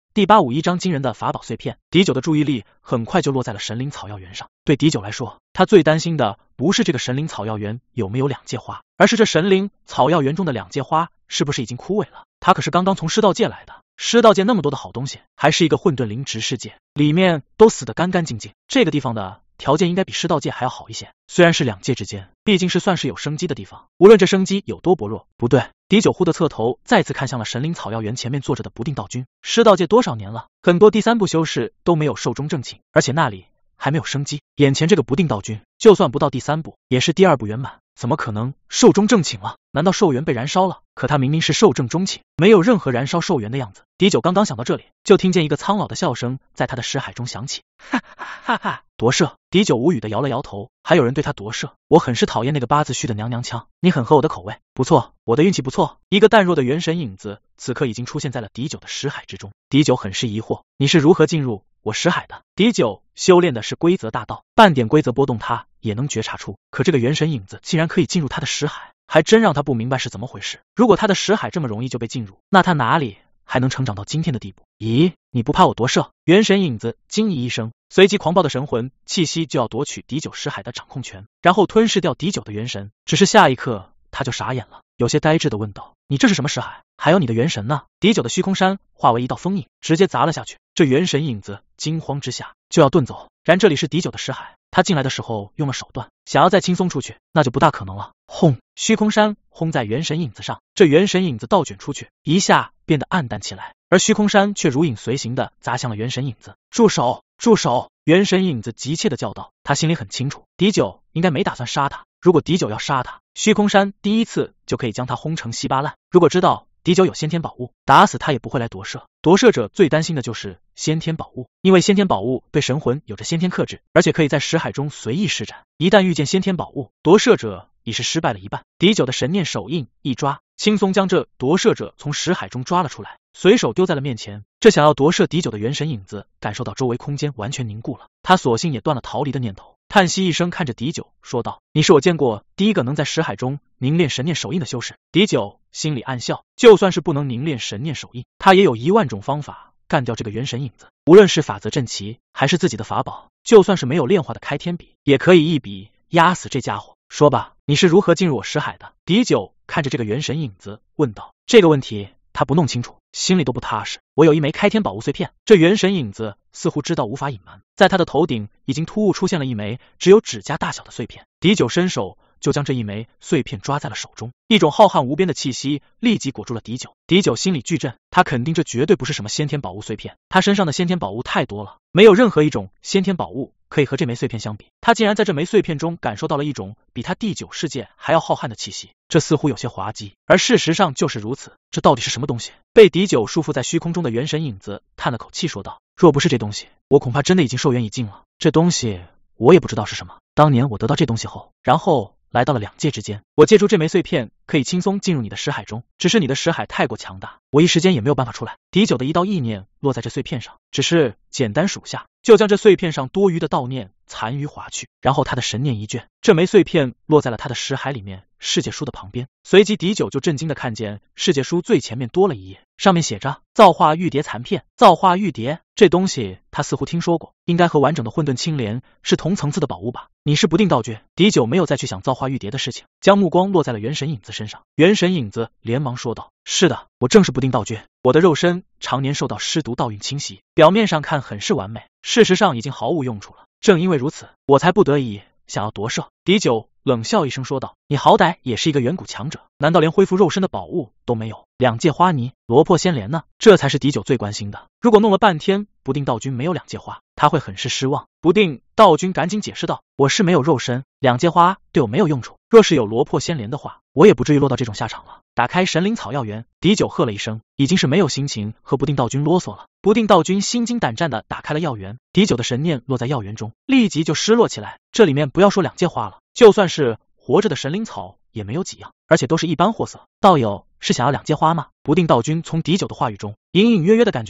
第851章惊人的法宝碎片。迪九的注意力很快就落在了神灵草药园上。对迪九来说，他最担心的不是这个神灵草药园有没有两界花，而是这神灵草药园中的两界花是不是已经枯萎了。他可是刚刚从尸道界来的，尸道界那么多的好东西，还是一个混沌灵植世界，里面都死得干干净净。这个地方的条件应该比尸道界还要好一些，虽然是两界之间，毕竟是算是有生机的地方，无论这生机有多薄弱。不对，迪九忽的侧头再次看向了神灵草药园前面坐着的不定道君。尸道界多少年了，很多第3部修士都没有寿终正寝，而且那里还没有生机。眼前这个不定道君，就算不到第3部，也是第2部圆满，怎么可能寿终正寝了？难道寿元被燃烧了？可他明明是寿正中寝，没有任何燃烧寿元的样子。迪九刚刚想到这里，就听见一个苍老的笑声在他的识海中响起，哈哈哈！夺舍。迪九无语的摇了摇头，还有人对他夺舍？我很是讨厌那个8字虚的娘娘腔，你很合我的口味。不错，我的运气不错。一个淡弱的元神影子此刻已经出现在了迪九的识海之中。迪九很是疑惑，你是如何进入我识海的？迪九修炼的是规则大道，半点规则波动他也能觉察出，可这个元神影子竟然可以进入他的识海，还真让他不明白是怎么回事。如果他的识海这么容易就被进入，那他哪里还能成长到今天的地步？咦，你不怕我夺舍？元神影子惊疑一声，随即狂暴的神魂气息就要夺取迪九识海的掌控权，然后吞噬掉迪九的元神。只是下一刻他就傻眼了，有些呆滞的问道，你这是什么识海？还有你的元神呢？迪九的虚空山化为一道封印，直接砸了下去。这元神影子惊慌之下就要遁走，然这里是迪九的识海，他进来的时候用了手段，想要再轻松出去那就不大可能了。轰！虚空山轰在元神影子上，这元神影子倒卷出去，一下变得暗淡起来，而虚空山却如影随形的砸向了元神影子。住手！住手！元神影子急切的叫道。他心里很清楚，迪九应该没打算杀他，如果迪九要杀他，虚空山第一次就可以将他轰成稀巴烂。如果知道迪九有先天宝物，打死他也不会来夺舍。夺舍者最担心的就是先天宝物，因为先天宝物对神魂有着先天克制，而且可以在识海中随意施展。一旦遇见先天宝物，夺舍者已是失败了一半。迪九的神念手印一抓，轻松将这夺舍者从识海中抓了出来，随手丢在了面前。这想要夺舍迪九的元神影子感受到周围空间完全凝固了，他索性也断了逃离的念头，叹息一声，看着迪九说道，你是我见过第一个能在识海中凝练神念手印的修士。迪九心里暗笑，就算是不能凝练神念手印，他也有10000种方法干掉这个元神影子，无论是法则阵旗还是自己的法宝，就算是没有炼化的开天笔，也可以一笔压死这家伙。说吧，你是如何进入我识海的？迪九看着这个元神影子问道。这个问题他不弄清楚，心里都不踏实。我有一枚开天宝物碎片。这元神影子似乎知道无法隐瞒，在他的头顶已经突兀出现了一枚只有指甲大小的碎片。迪九伸手就将这一枚碎片抓在了手中，一种浩瀚无边的气息立即裹住了迪九。迪九心里巨震，他肯定这绝对不是什么先天宝物碎片，他身上的先天宝物太多了，没有任何一种先天宝物可以和这枚碎片相比。他竟然在这枚碎片中感受到了一种比他第9世界还要浩瀚的气息，这似乎有些滑稽，而事实上就是如此。这到底是什么东西？被迪九束缚在虚空中的元神影子叹了口气说道，若不是这东西，我恐怕真的已经寿元已尽了。这东西我也不知道是什么，当年我得到这东西后，然后来到了两界之间，我借助这枚碎片可以轻松进入你的识海中，只是你的识海太过强大，我一时间也没有办法出来。迪九的一道意念落在这碎片上，只是简单数下，就将这碎片上多余的道念残余划去，然后他的神念一卷，这枚碎片落在了他的识海里面世界书的旁边。随即迪九就震惊的看见世界书最前面多了一页，上面写着造化玉蝶残片。造化玉蝶这东西他似乎听说过，应该和完整的混沌青莲是同层次的宝物吧。你是不定道诀？迪九没有再去想造化玉蝶的事情，将目光落在了元神影子身上。元神影子连忙说道，是的，我正是不定道诀，我的肉身常年受到尸毒道运侵袭，表面上看很是完美，事实上已经毫无用处了。正因为如此，我才不得已想要夺舍。迪九冷笑一声说道，你好歹也是一个远古强者，难道连恢复肉身的宝物都没有？两界花泥、罗破仙莲呢？这才是迪九最关心的。如果弄了半天不定道君没有两界花，他会很是失望。不定道君赶紧解释道，我是没有肉身，两界花对我没有用处，若是有罗破仙莲的话，我也不至于落到这种下场了。打开神灵草药园，迪九喝了一声，已经是没有心情和不定道君啰嗦了。不定道君心惊胆战的打开了药园，迪九的神念落在药园中，立即就失落起来。这里面不要说两界花了，就算是活着的神灵草也没有几样，而且都是一般货色。道友是想要两界花吗？不定道君从迪九的话语中隐隐约约的感觉到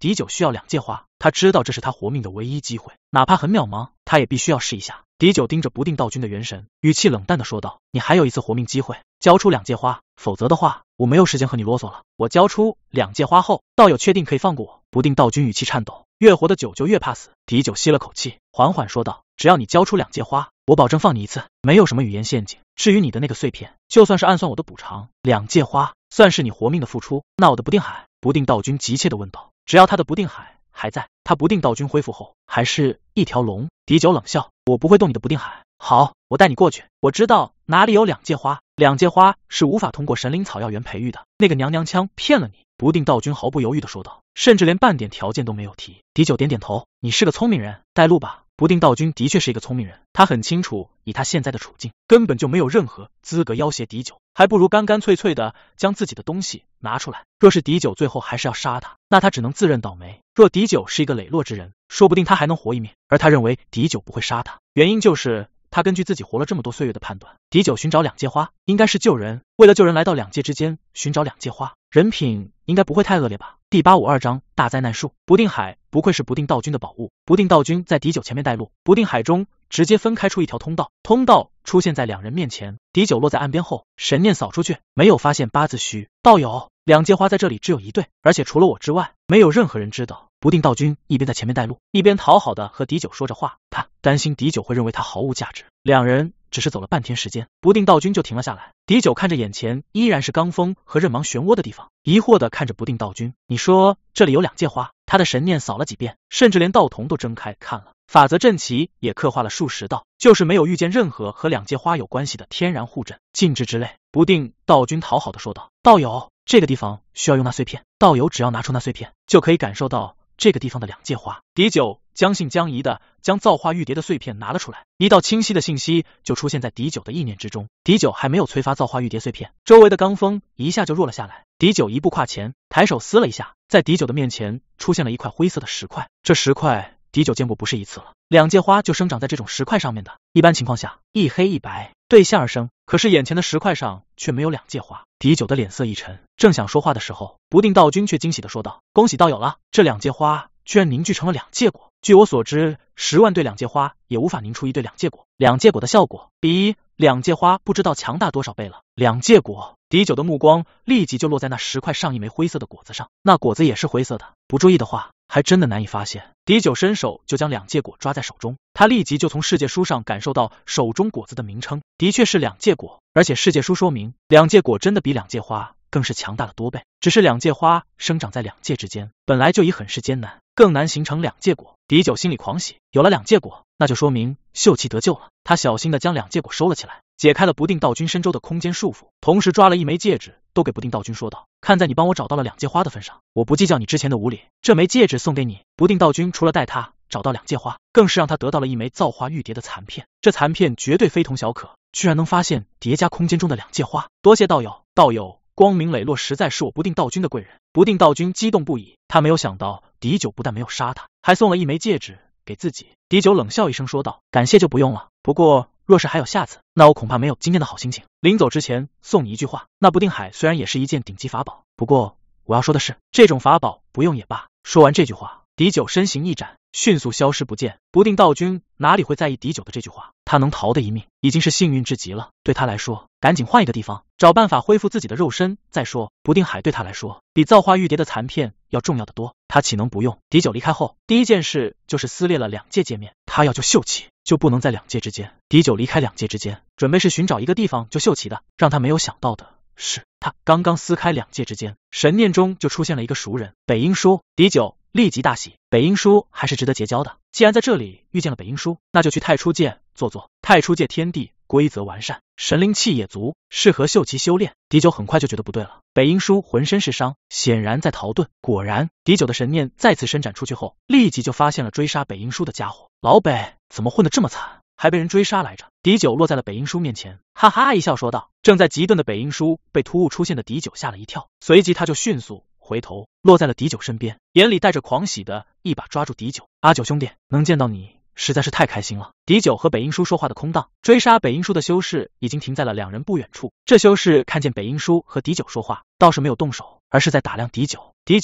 狄九需要两界花，他知道这是他活命的唯一机会，哪怕很渺茫，他也必须要试一下。狄九盯着不定道君的元神，语气冷淡的说道：“你还有一次活命机会，交出两界花，否则的话，我没有时间和你啰嗦了。我交出两界花后，道友确定可以放过我？”不定道君语气颤抖，越活的久就越怕死。狄九吸了口气，缓缓说道：“只要你交出两界花，我保证放你一次，没有什么语言陷阱。至于你的那个碎片，就算是暗算我的补偿，两界花算是你活命的付出。那我的不定海？”不定道君急切的问道。只要他的不定海还在，他不定道君恢复后还是一条龙。狄九冷笑：“我不会动你的不定海。好，我带你过去。我知道哪里有两界花，两界花是无法通过神灵草药园培育的。那个娘娘腔骗了你。”不定道君毫不犹豫的说道，甚至连半点条件都没有提。狄九点点头：“你是个聪明人，带路吧。”不定道君的确是一个聪明人，他很清楚以他现在的处境，根本就没有任何资格要挟狄九，还不如干干脆脆的将自己的东西拿出来。若是狄九最后还是要杀他，那他只能自认倒霉。若狄九是一个磊落之人，说不定他还能活一命。而他认为狄九不会杀他，原因就是他根据自己活了这么多岁月的判断，狄九寻找两界花应该是救人，为了救人来到两界之间寻找两界花，人品应该不会太恶劣吧。第852章大灾难树。不定海不愧是不定道君的宝物，不定道君在狄九前面带路，不定海中直接分开出一条通道，通道出现在两人面前。狄九落在岸边后，神念扫出去，没有发现八字须。道友，两界花在这里只有一对，而且除了我之外，没有任何人知道。不定道君一边在前面带路，一边讨好的和狄九说着话，他担心狄九会认为他毫无价值。两人只是走了半天时间，不定道君就停了下来。狄九看着眼前依然是罡风和刃芒漩涡的地方，疑惑的看着不定道君：“你说这里有两界花？”他的神念扫了几遍，甚至连道瞳都睁开看了。法则阵旗也刻画了数十道，就是没有遇见任何和两界花有关系的天然护阵、禁制之类。不定道君讨好的说道：“道友，这个地方需要用那碎片，道友只要拿出那碎片，就可以感受到这个地方的两界花。”狄九将信将疑的将造化玉蝶的碎片拿了出来，一道清晰的信息就出现在狄九的意念之中。狄九还没有催发造化玉蝶碎片，周围的罡风一下就弱了下来。狄九一步跨前，抬手撕了一下，在狄九的面前出现了一块灰色的石块。这石块狄九见过不是一次了，两界花就生长在这种石块上面的，一般情况下一黑一白对线而生，可是眼前的石块上却没有两界花。狄九的脸色一沉，正想说话的时候，不定道君却惊喜的说道：“恭喜道友了，这两界花居然凝聚成了两界果。据我所知，10万对两界花也无法凝出一对两界果，两界果的效果比两界花不知道强大多少倍了。两界果。”狄九的目光立即就落在那10块上一枚灰色的果子上，那果子也是灰色的，不注意的话还真的难以发现。狄九伸手就将两界果抓在手中，他立即就从世界书上感受到手中果子的名称的确是两界果，而且世界书说明两界果真的比两界花更是强大了多倍。只是两界花生长在两界之间，本来就已很是艰难，更难形成两界果。狄九心里狂喜，有了两界果，那就说明秀气得救了。他小心的将两界果收了起来，解开了不定道君身周的空间束缚，同时抓了一枚戒指都给不定道君说道：“看在你帮我找到了两界花的份上，我不计较你之前的无礼，这枚戒指送给你。”不定道君除了带他找到两界花，更是让他得到了一枚造化玉蝶的残片，这残片绝对非同小可，居然能发现叠加空间中的两界花。多谢道友，道友光明磊落，实在是我不定道君的贵人。不定道君激动不已，他没有想到狄九不但没有杀他，还送了一枚戒指给自己。狄九冷笑一声说道：“感谢就不用了，不过若是还有下次，那我恐怕没有今天的好心情。临走之前送你一句话，那不定海虽然也是一件顶级法宝，不过我要说的是，这种法宝不用也罢。”说完这句话，狄九身形一展，迅速消失不见。不定道君哪里会在意狄九的这句话，他能逃得一命已经是幸运至极了。对他来说，赶紧换一个地方，找办法恢复自己的肉身再说。不定海对他来说比造化玉蝶的残片要重要的多，他岂能不用？狄九离开后，第一件事就是撕裂了两界界面，他要救秀气就不能在两界之间。狄九离开两界之间，准备是寻找一个地方就秀气的，让他没有想到的是，他刚刚撕开两界之间，神念中就出现了一个熟人，北阴书。狄九立即大喜，北阴书还是值得结交的。既然在这里遇见了北阴书，那就去太初界坐坐。太初界天地规则完善，神灵气也足，适合秀奇修炼。狄九很快就觉得不对了，北阴书浑身是伤，显然在逃遁。果然，狄九的神念再次伸展出去后，立即就发现了追杀北阴书的家伙。老北怎么混得这么惨，还被人追杀来着？狄九落在了北阴书面前，哈哈一笑说道。正在急遁的北阴书被突兀出现的狄九吓了一跳，随即他就迅速回头落在了狄九身边，眼里带着狂喜的一把抓住狄九。阿九兄弟，能见到你实在是太开心了。狄九和北阴书说话的空档，追杀北阴书的修士已经停在了两人不远处。这修士看见北阴书和狄九说话，倒是没有动手，而是在打量狄九。狄九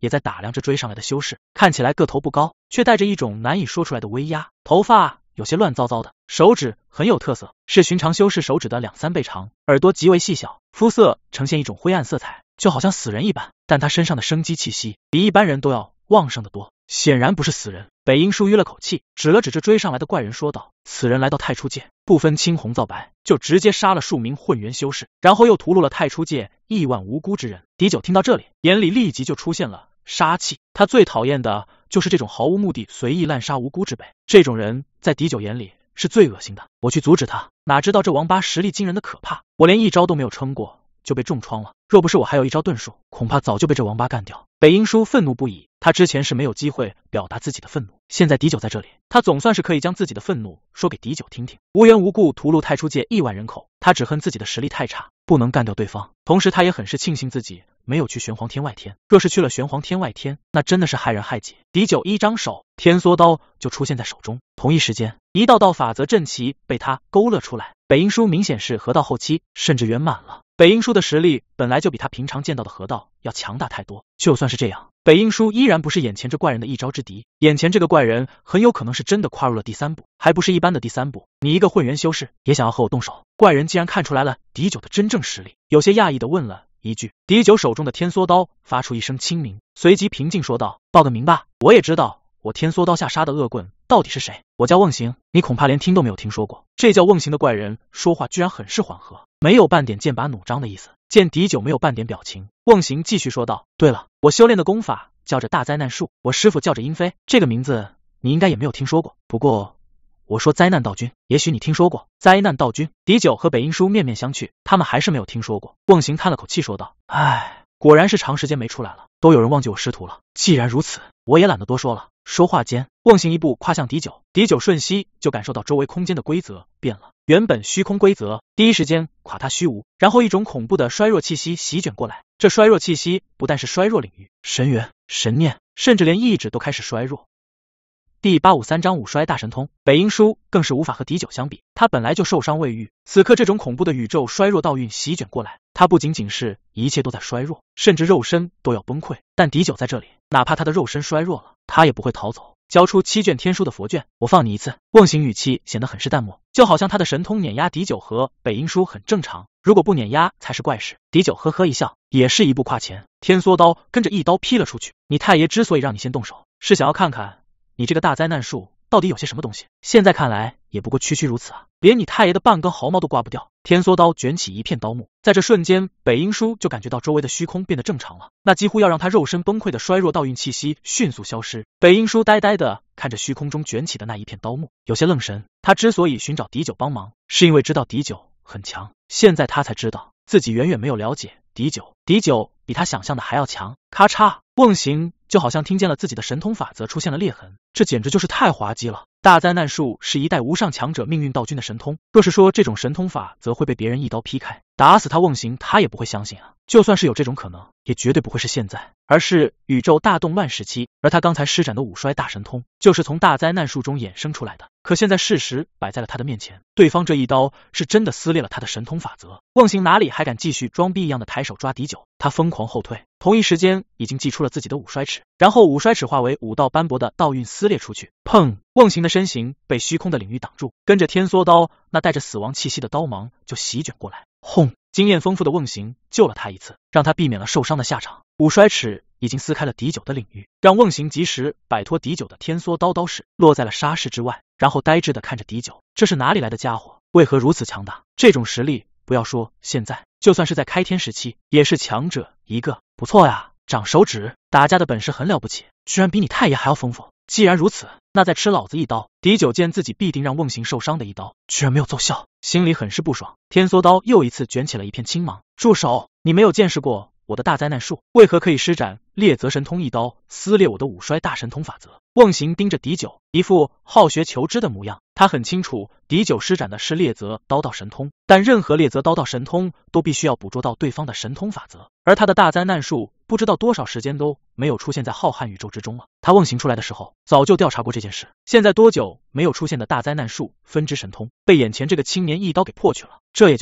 也在打量着追上来的修士，看起来个头不高，却带着一种难以说出来的威压，头发有些乱糟糟的，手指很有特色，是寻常修士手指的2-3倍长，耳朵极为细小，肤色呈现一种灰暗色彩，就好像死人一般，但他身上的生机气息比一般人都要旺盛得多，显然不是死人。北英叔吁了口气，指了指这追上来的怪人说道：此人来到太初界，不分青红皂白，就直接杀了数名混元修士，然后又屠戮了太初界亿万无辜之人。狄九听到这里，眼里立即就出现了杀气，他最讨厌的就是这种毫无目的随意滥杀无辜之辈，这种人在狄九眼里是最恶心的。我去阻止他，哪知道这王八实力惊人的可怕，我连一招都没有撑过就被重创了，若不是我还有一招遁术，恐怕早就被这王八干掉。北英叔愤怒不已，他之前是没有机会表达自己的愤怒，现在狄九在这里，他总算是可以将自己的愤怒说给狄九听听。无缘无故屠戮太初界亿万人口，他只恨自己的实力太差，不能干掉对方，同时他也很是庆幸自己没有去玄黄天外天，若是去了玄黄天外天，那真的是害人害己。狄九一张手，天梭刀就出现在手中，同一时间，一道道法则阵旗被他勾勒出来。北英叔明显是河道后期，甚至圆满了。北英叔的实力本来就比他平常见到的河道要强大太多，就算是这样，北英叔依然不是眼前这怪人的一招之敌。眼前这个怪人很有可能是真的跨入了第3步，还不是一般的第3步。你一个混元修士也想要和我动手？怪人竟然看出来了狄九的真正实力，有些讶异的问了一句。狄九手中的天梭刀发出一声轻鸣，随即平静说道：报个名吧，我也知道我天梭刀下杀的恶棍到底是谁，我叫瓮行，你恐怕连听都没有听说过。这叫瓮行的怪人说话居然很是缓和，没有半点剑拔弩张的意思。见狄九没有半点表情，瓮行继续说道：对了，我修炼的功法叫着大灾难术，我师傅叫着殷飞，这个名字你应该也没有听说过，不过我说灾难道君，也许你听说过。灾难道君，狄九和北英叔面面相觑，他们还是没有听说过。瓮行叹了口气说道：唉，果然是长时间没出来了，都有人忘记我师徒了。既然如此，我也懒得多说了。说话间，瓮行一步跨向狄九，狄九瞬息就感受到周围空间的规则变了，原本虚空规则第一时间垮塌虚无，然后一种恐怖的衰弱气息席卷过来。这衰弱气息不但是衰弱领域，神元、神念，甚至连意志都开始衰弱。第853章五衰大神通，北英叔更是无法和狄九相比，他本来就受伤未愈，此刻这种恐怖的宇宙衰弱道运席卷过来，他不仅仅是一切都在衰弱，甚至肉身都要崩溃。但狄九在这里，哪怕他的肉身衰弱了，他也不会逃走。交出7卷天书的佛卷，我放你一次。瓮行语气显得很是淡漠，就好像他的神通碾压狄九和北英叔很正常，如果不碾压才是怪事。狄九呵呵一笑，也是一步跨前，天梭刀跟着一刀劈了出去。你太爷之所以让你先动手，是想要看看你这个大灾难术到底有些什么东西，现在看来也不过区区如此啊，连你太爷的半根毫毛都刮不掉。天梭刀卷起一片刀幕，在这瞬间，北英叔就感觉到周围的虚空变得正常了，那几乎要让他肉身崩溃的衰弱道运气息迅速消失。北英叔呆呆的看着虚空中卷起的那一片刀幕，有些愣神。他之所以寻找狄九帮忙，是因为知道狄九很强，现在他才知道自己远远没有了解狄九，狄九比他想象的还要强。咔嚓，瓮行就好像听见了自己的神通法则出现了裂痕，这简直就是太滑稽了。大灾难术是一代无上强者命运道君的神通，若是说这种神通法则会被别人一刀劈开，打死他瓮行他也不会相信啊。就算是有这种可能，也绝对不会是现在，而是宇宙大动乱时期，而他刚才施展的五衰大神通就是从大灾难术中衍生出来的。可现在事实摆在了他的面前，对方这一刀是真的撕裂了他的神通法则。瓮行哪里还敢继续装逼一样的抬手抓狄九，他疯狂后退，同一时间已经祭出了自己的五衰尺，然后五衰尺化为5道斑驳的道运撕裂出去。砰！瓮行的身形被虚空的领域挡住，跟着天梭刀那带着死亡气息的刀芒就席卷过来。轰！经验丰富的瓮行救了他一次，让他避免了受伤的下场。五衰尺已经撕开了狄九的领域，让瓮行及时摆脱狄九的天梭刀刀势，落在了沙室之外，然后呆滞的看着狄九，这是哪里来的家伙？为何如此强大？这种实力，不要说现在，就算是在开天时期，也是强者一个。不错呀，长手指，打架的本事很了不起，居然比你太爷还要丰富。既然如此，那再吃老子一刀。狄九见自己必定让瓮行受伤的一刀居然没有奏效，心里很是不爽。天梭刀又一次卷起了一片青芒。住手！你没有见识过我的大灾难术，为何可以施展裂泽神通一刀撕裂我的五衰大神通法则？瓮行盯着狄九，一副好学求知的模样。他很清楚狄九施展的是裂泽刀道神通，但任何裂泽刀道神通都必须要捕捉到对方的神通法则，而他的大灾难术不知道多少时间都没有出现在浩瀚宇宙之中了。他瓮行出来的时候早就调查过这件事，现在多久没有出现的大灾难术分支神通被眼前这个青年一刀给破去了，这也就罢了，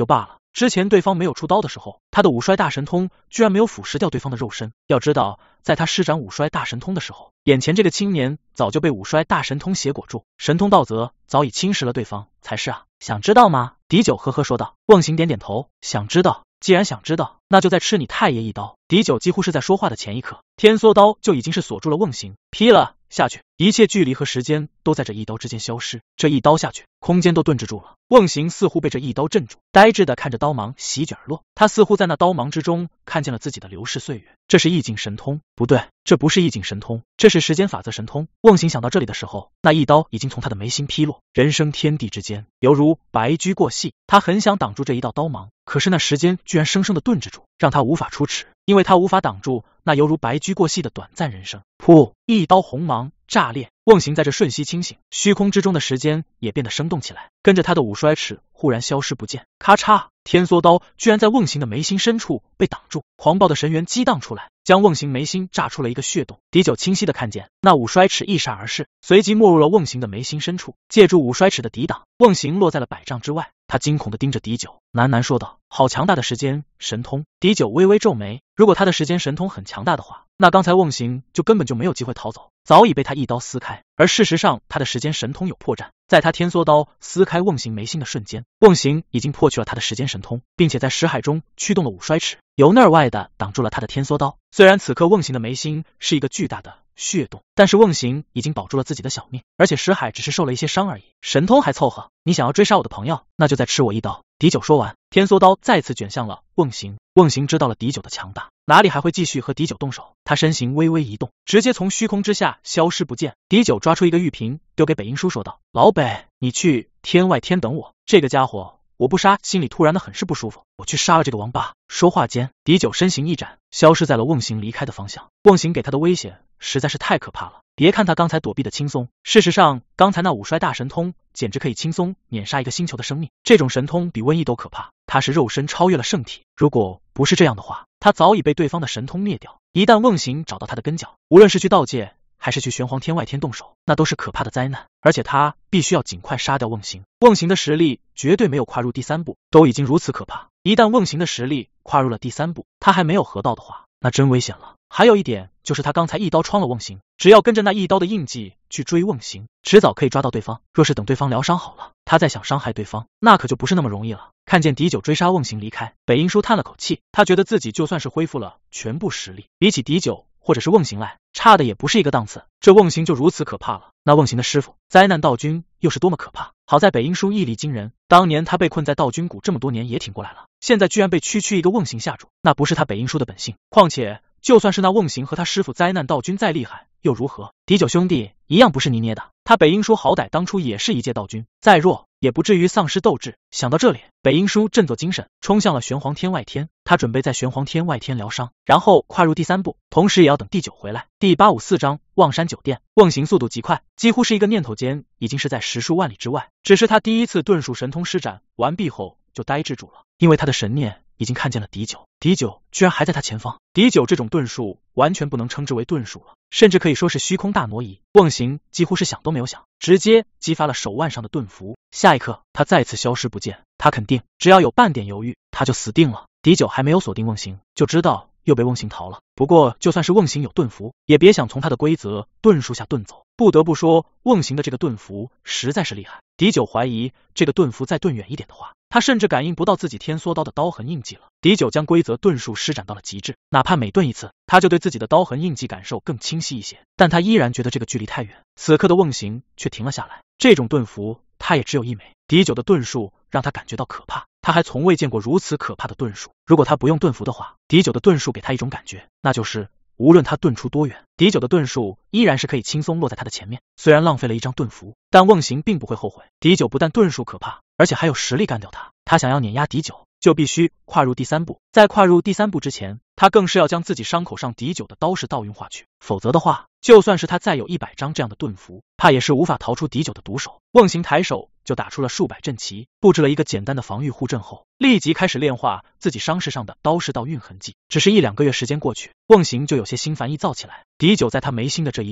之前对方没有出刀的时候，他的五衰大神通居然没有腐蚀掉对方的肉身。要知道，在他施展五衰大神通的时候，眼前这个青年早就被五衰大神通血裹住，神通道则早已侵蚀了对方才是啊！想知道吗？狄九呵呵说道。瓮行点点头，想知道。既然想知道，那就再吃你太爷一刀。狄九几乎是在说话的前一刻，天梭刀就已经是锁住了瓮行，劈了下去，一切距离和时间都在这一刀之间消失。这一刀下去，空间都顿滞住了。瓮行似乎被这一刀镇住，呆滞的看着刀芒席卷而落。他似乎在那刀芒之中看见了自己的流逝岁月。这是意境神通？不对，这不是意境神通，这是时间法则神通。瓮行想到这里的时候，那一刀已经从他的眉心劈落，人生天地之间，犹如白驹过隙。他很想挡住这一道刀芒，可是那时间居然生生的顿滞住，让他无法出齿，因为他无法挡住那犹如白驹过隙的短暂人生。噗！一刀红芒炸裂，瓮行在这瞬息清醒，虚空之中的时间也变得生动起来，跟着他的五衰齿忽然消失不见。咔嚓！天梭刀居然在瓮行的眉心深处被挡住，狂暴的神元激荡出来，将瓮行眉心炸出了一个血洞。狄九清晰的看见那五衰齿一闪而逝，随即没入了瓮行的眉心深处。借助五衰齿的抵挡，瓮行落在了100丈之外。他惊恐的盯着狄九，喃喃说道：“好强大的时间神通！”狄九微微皱眉，如果他的时间神通很强大的话，那刚才瓮行就根本就没有机会逃走，早已被他一刀撕开。而事实上，他的时间神通有破绽，在他天梭刀撕开瓮行眉心的瞬间，瓮行已经破去了他的时间神通，并且在识海中驱动了五衰齿，由内而外的挡住了他的天梭刀。虽然此刻瓮行的眉心是一个巨大的血洞，但是瓮行已经保住了自己的小命，而且识海只是受了一些伤而已，神通还凑合。你想要追杀我的朋友，那就再吃我一刀。狄九说完，天梭刀再次卷向了瓮行。瓮行知道了狄九的强大，哪里还会继续和狄九动手？他身形微微一动，直接从虚空之下消失不见。狄九抓出一个玉瓶，丢给北英叔说道：“老北，你去天外天等我。这个家伙我不杀，心里突然的很是不舒服，我去杀了这个王八。”说话间，狄九身形一展，消失在了瓮行离开的方向。瓮行给他的威胁实在是太可怕了。别看他刚才躲避的轻松，事实上刚才那五衰大神通简直可以轻松碾杀一个星球的生命。这种神通比瘟疫都可怕，他是肉身超越了圣体，如果不是这样的话，他早已被对方的神通灭掉。一旦瓮行找到他的根脚，无论是去道界还是去玄黄天外天动手，那都是可怕的灾难，而且他必须要尽快杀掉瓮行。瓮行的实力绝对没有跨入第3步，都已经如此可怕，一旦瓮行的实力跨入了第3步，他还没有合道的话，那真危险了。还有一点就是他刚才一刀穿了瓮行，只要跟着那一刀的印记去追瓮行，迟早可以抓到对方。若是等对方疗伤好了，他再想伤害对方，那可就不是那么容易了。看见狄九追杀瓮行离开，北英叔叹了口气，他觉得自己就算是恢复了全部实力，比起狄九或者是瓮行来，差的也不是一个档次。这瓮行就如此可怕了，那瓮行的师傅灾难道君又是多么可怕。好在北英叔毅力惊人，当年他被困在道君谷这么多年也挺过来了，现在居然被区区一个瓮行吓住，那不是他北英叔的本性。况且就算是那瓮行和他师傅灾难道君再厉害又如何？狄九兄弟一样不是泥捏的，他北英叔好歹当初也是一介道君，再弱也不至于丧失斗志。想到这里，北英叔振作精神，冲向了玄黄天外天。他准备在玄黄天外天疗伤，然后跨入第3步，同时也要等第9回来。第854章望山酒店。瓮行速度极快，几乎是一个念头间已经是在10数万里之外，只是他第一次遁术神通施展完毕后就呆滞住了，因为他的神念已经看见了狄九，狄九居然还在他前方。狄九这种遁术完全不能称之为遁术了，甚至可以说是虚空大挪移。瓮行几乎是想都没有想，直接激发了手腕上的遁符。下一刻，他再次消失不见。他肯定只要有半点犹豫，他就死定了。狄九还没有锁定瓮行，就知道又被瓮行逃了。不过就算是瓮行有遁符，也别想从他的规则遁术下遁走。不得不说，瓮行的这个遁符实在是厉害。狄九怀疑这个遁符再遁远一点的话，他甚至感应不到自己天梭刀的刀痕印记了。狄九将规则遁术施展到了极致，哪怕每遁一次，他就对自己的刀痕印记感受更清晰一些，但他依然觉得这个距离太远。此刻的瓮行却停了下来，这种遁符他也只有一枚。狄九的遁术让他感觉到可怕，他还从未见过如此可怕的遁术。如果他不用遁符的话，狄九的遁术给他一种感觉，那就是无论他遁出多远，狄九的遁术依然是可以轻松落在他的前面。虽然浪费了一张遁符，但瓮行并不会后悔。狄九不但遁术可怕，而且还有实力干掉他。他想要碾压狄九，就必须跨入第3步。在跨入第3步之前，他更是要将自己伤口上狄九的刀式道运化去，否则的话，就算是他再有100张这样的遁符，怕也是无法逃出狄九的毒手。瓮行抬手就打出了数百阵旗，布置了一个简单的防御护阵后，立即开始炼化自己伤势上的刀式道运痕迹。只是1-2个月时间过去，瓮行就有些心烦意躁起来。狄九在他眉心的这一刀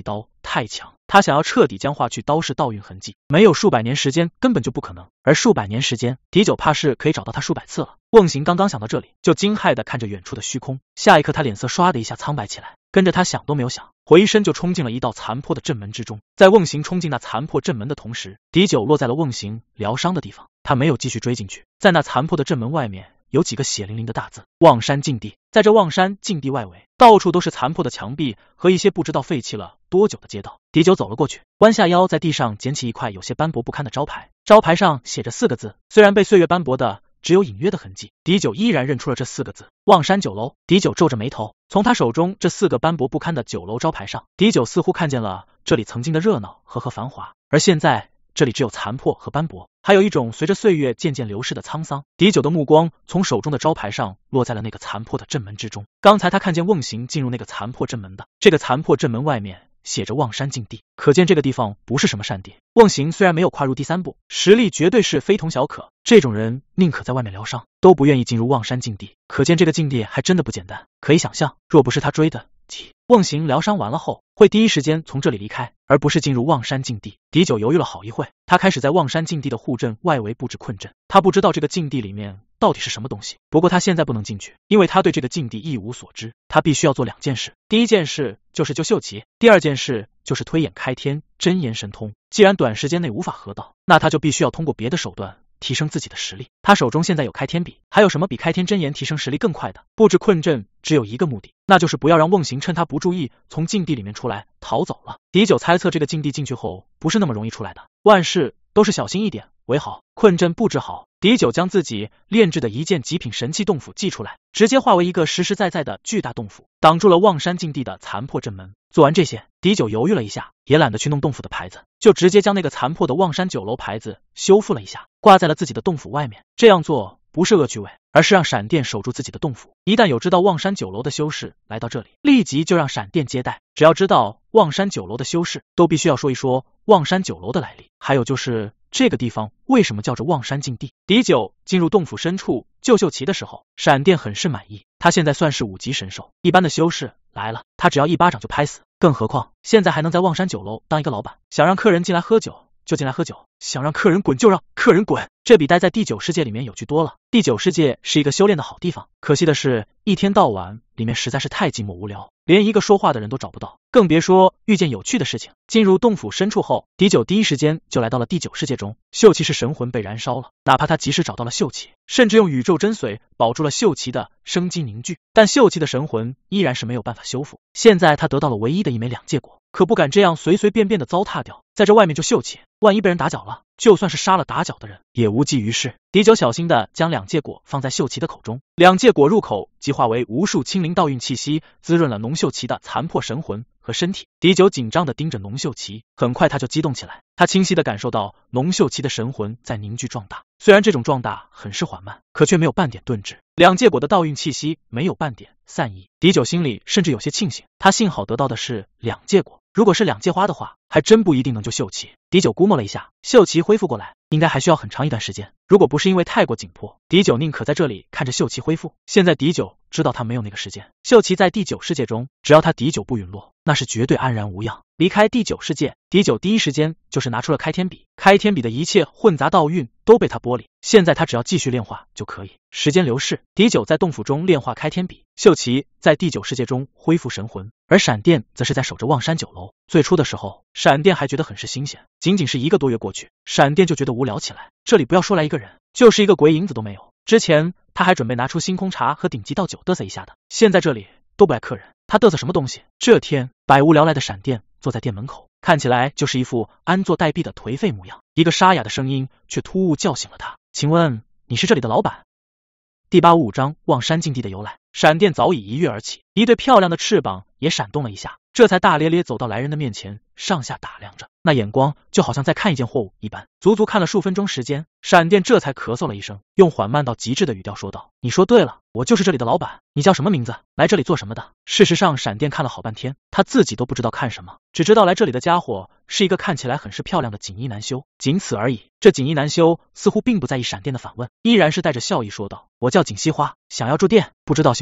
太强，他想要彻底僵化去刀式道运痕迹，没有数百年时间根本就不可能。而数百年时间，敌九怕是可以找到他数百次了。瓮行刚刚想到这里，就惊骇地看着远处的虚空，下一刻他脸色唰的一下苍白起来，跟着他想都没有想，回身就冲进了一道残破的阵门之中。在瓮行冲进那残破阵门的同时，敌九落在了瓮行疗伤的地方，他没有继续追进去。在那残破的阵门外面有几个血淋淋的大字：望山禁地。在这望山禁地外围，到处都是残破的墙壁和一些不知道废弃了多久的街道。敌九走了过去，弯下腰在地上捡起一块有些斑驳不堪的招牌，招牌上写着4个字，虽然被岁月斑驳的只有隐约的痕迹，敌九依然认出了这4个字：望山酒楼。敌九皱着眉头，从他手中这4个斑驳不堪的酒楼招牌上，敌九似乎看见了这里曾经的热闹和繁华，而现在这里只有残破和斑驳，还有一种随着岁月渐渐流逝的沧桑。敌九的目光从手中的招牌上落在了那个残破的阵门之中。刚才他看见瓮行进入那个残破阵门的，这个残破阵门外面写着望山禁地，可见这个地方不是什么善地。瓮行虽然没有跨入第3步，实力绝对是非同小可，这种人宁可在外面疗伤，都不愿意进入望山禁地，可见这个禁地还真的不简单。可以想象，若不是他追的急，瓮行疗伤完了后会第一时间从这里离开，而不是进入望山禁地。敌九犹豫了好一会，他开始在望山禁地的护阵外围布置困阵。他不知道这个禁地里面到底是什么东西，不过他现在不能进去，因为他对这个禁地一无所知。他必须要做2件事，第一件事就是救秀奇，第2件事就是推演开天真言神通。既然短时间内无法合道，那他就必须要通过别的手段提升自己的实力。他手中现在有开天笔，还有什么比开天真言提升实力更快的？布置困阵只有一个目的，那就是不要让瓮行趁他不注意从禁地里面出来逃走了。敌九猜测这个禁地进去后不是那么容易出来的，万事都是小心一点为好。困阵布置好，敌九将自己炼制的一件极品神器洞府祭出来，直接化为一个实实在在的巨大洞府，挡住了望山禁地的残破阵门。做完这些，敌九犹豫了一下，也懒得去弄洞府的牌子，就直接将那个残破的望山酒楼牌子修复了一下，挂在了自己的洞府外面。这样做不是恶趣味，而是让闪电守住自己的洞府，一旦有知道望山酒楼的修士来到这里，立即就让闪电接待。只要知道望山酒楼的修士，都必须要说一说望山酒楼的来历，还有就是这个地方为什么叫着望山禁地。敌九进入洞府深处救秀奇的时候，闪电很是满意，他现在算是5级神兽，一般的修士来了，他只要一巴掌就拍死，更何况现在还能在望山酒楼当一个老板，想让客人进来喝酒就进来喝酒，想让客人滚就让客人滚，这比待在第9世界里面有趣多了。第9世界是一个修炼的好地方，可惜的是一天到晚里面实在是太寂寞无聊，连一个说话的人都找不到，更别说遇见有趣的事情。进入洞府深处后，敌九第一时间就来到了第9世界中。秀奇是神魂被燃烧了，哪怕他及时找到了秀奇，甚至用宇宙真髓保住了秀奇的生机凝聚，但秀奇的神魂依然是没有办法修复。现在他得到了唯一的一枚2界果，可不敢这样随随便便的糟蹋掉，在这外面就秀奇，万一被人打搅了，就算是杀了打搅的人也无济于事。敌九小心的将2界果放在秀奇的口中，2界果入口即化为无数清灵道运气息，滋润了农秀奇的残破神魂和身体。敌九紧张的盯着农秀奇，很快他就激动起来，他清晰的感受到农秀奇的神魂在凝聚壮大，虽然这种壮大很是缓慢，可却没有半点顿滞。2界果的道运气息没有半点散逸，敌九心里甚至有些庆幸，他幸好得到的是2界果，如果是2界花的话，还真不一定能救秀奇。敌九估摸了一下，秀奇恢复过来应该还需要很长一段时间，如果不是因为太过紧迫，敌九宁可在这里看着秀奇恢复。现在敌九知道他没有那个时间，秀奇在第9世界中，只要他敌九不陨落，那是绝对安然无恙。离开第9世界，敌九第一时间就是拿出了开天笔，开天笔的一切混杂道运都被他剥离，现在他只要继续炼化就可以。时间流逝，敌九在洞府中炼化开天笔，秀奇在第9世界中恢复神魂，而闪电则是在守着望山酒楼。最初的时候，闪电还觉得很是新鲜，仅仅是1个多月过去，闪电就觉得无聊起来。这里不要说来一个人，就是一个鬼影子都没有。之前他还准备拿出星空茶和顶级道酒嘚瑟一下的，现在这里都不来客人，他嘚瑟什么东西？这天，百无聊赖的闪电坐在店门口，看起来就是一副安坐待毙的颓废模样。一个沙哑的声音却突兀叫醒了他，请问你是这里的老板？第855章望山禁地的由来。闪电早已一跃而起，一对漂亮的翅膀也闪动了一下，这才大咧咧走到来人的面前，上下打量着，那眼光就好像在看一件货物一般。足足看了数分钟时间，闪电这才咳嗽了一声，用缓慢到极致的语调说道：你说对了，我就是这里的老板，你叫什么名字？来这里做什么的？事实上，闪电看了好半天，他自己都不知道看什么，只知道来这里的家伙是一个看起来很是漂亮的锦衣难修，仅此而已。这锦衣难修似乎并不在意闪电的反问，依然是带着笑意说道：我叫锦西花，想要住店，不知道行不行？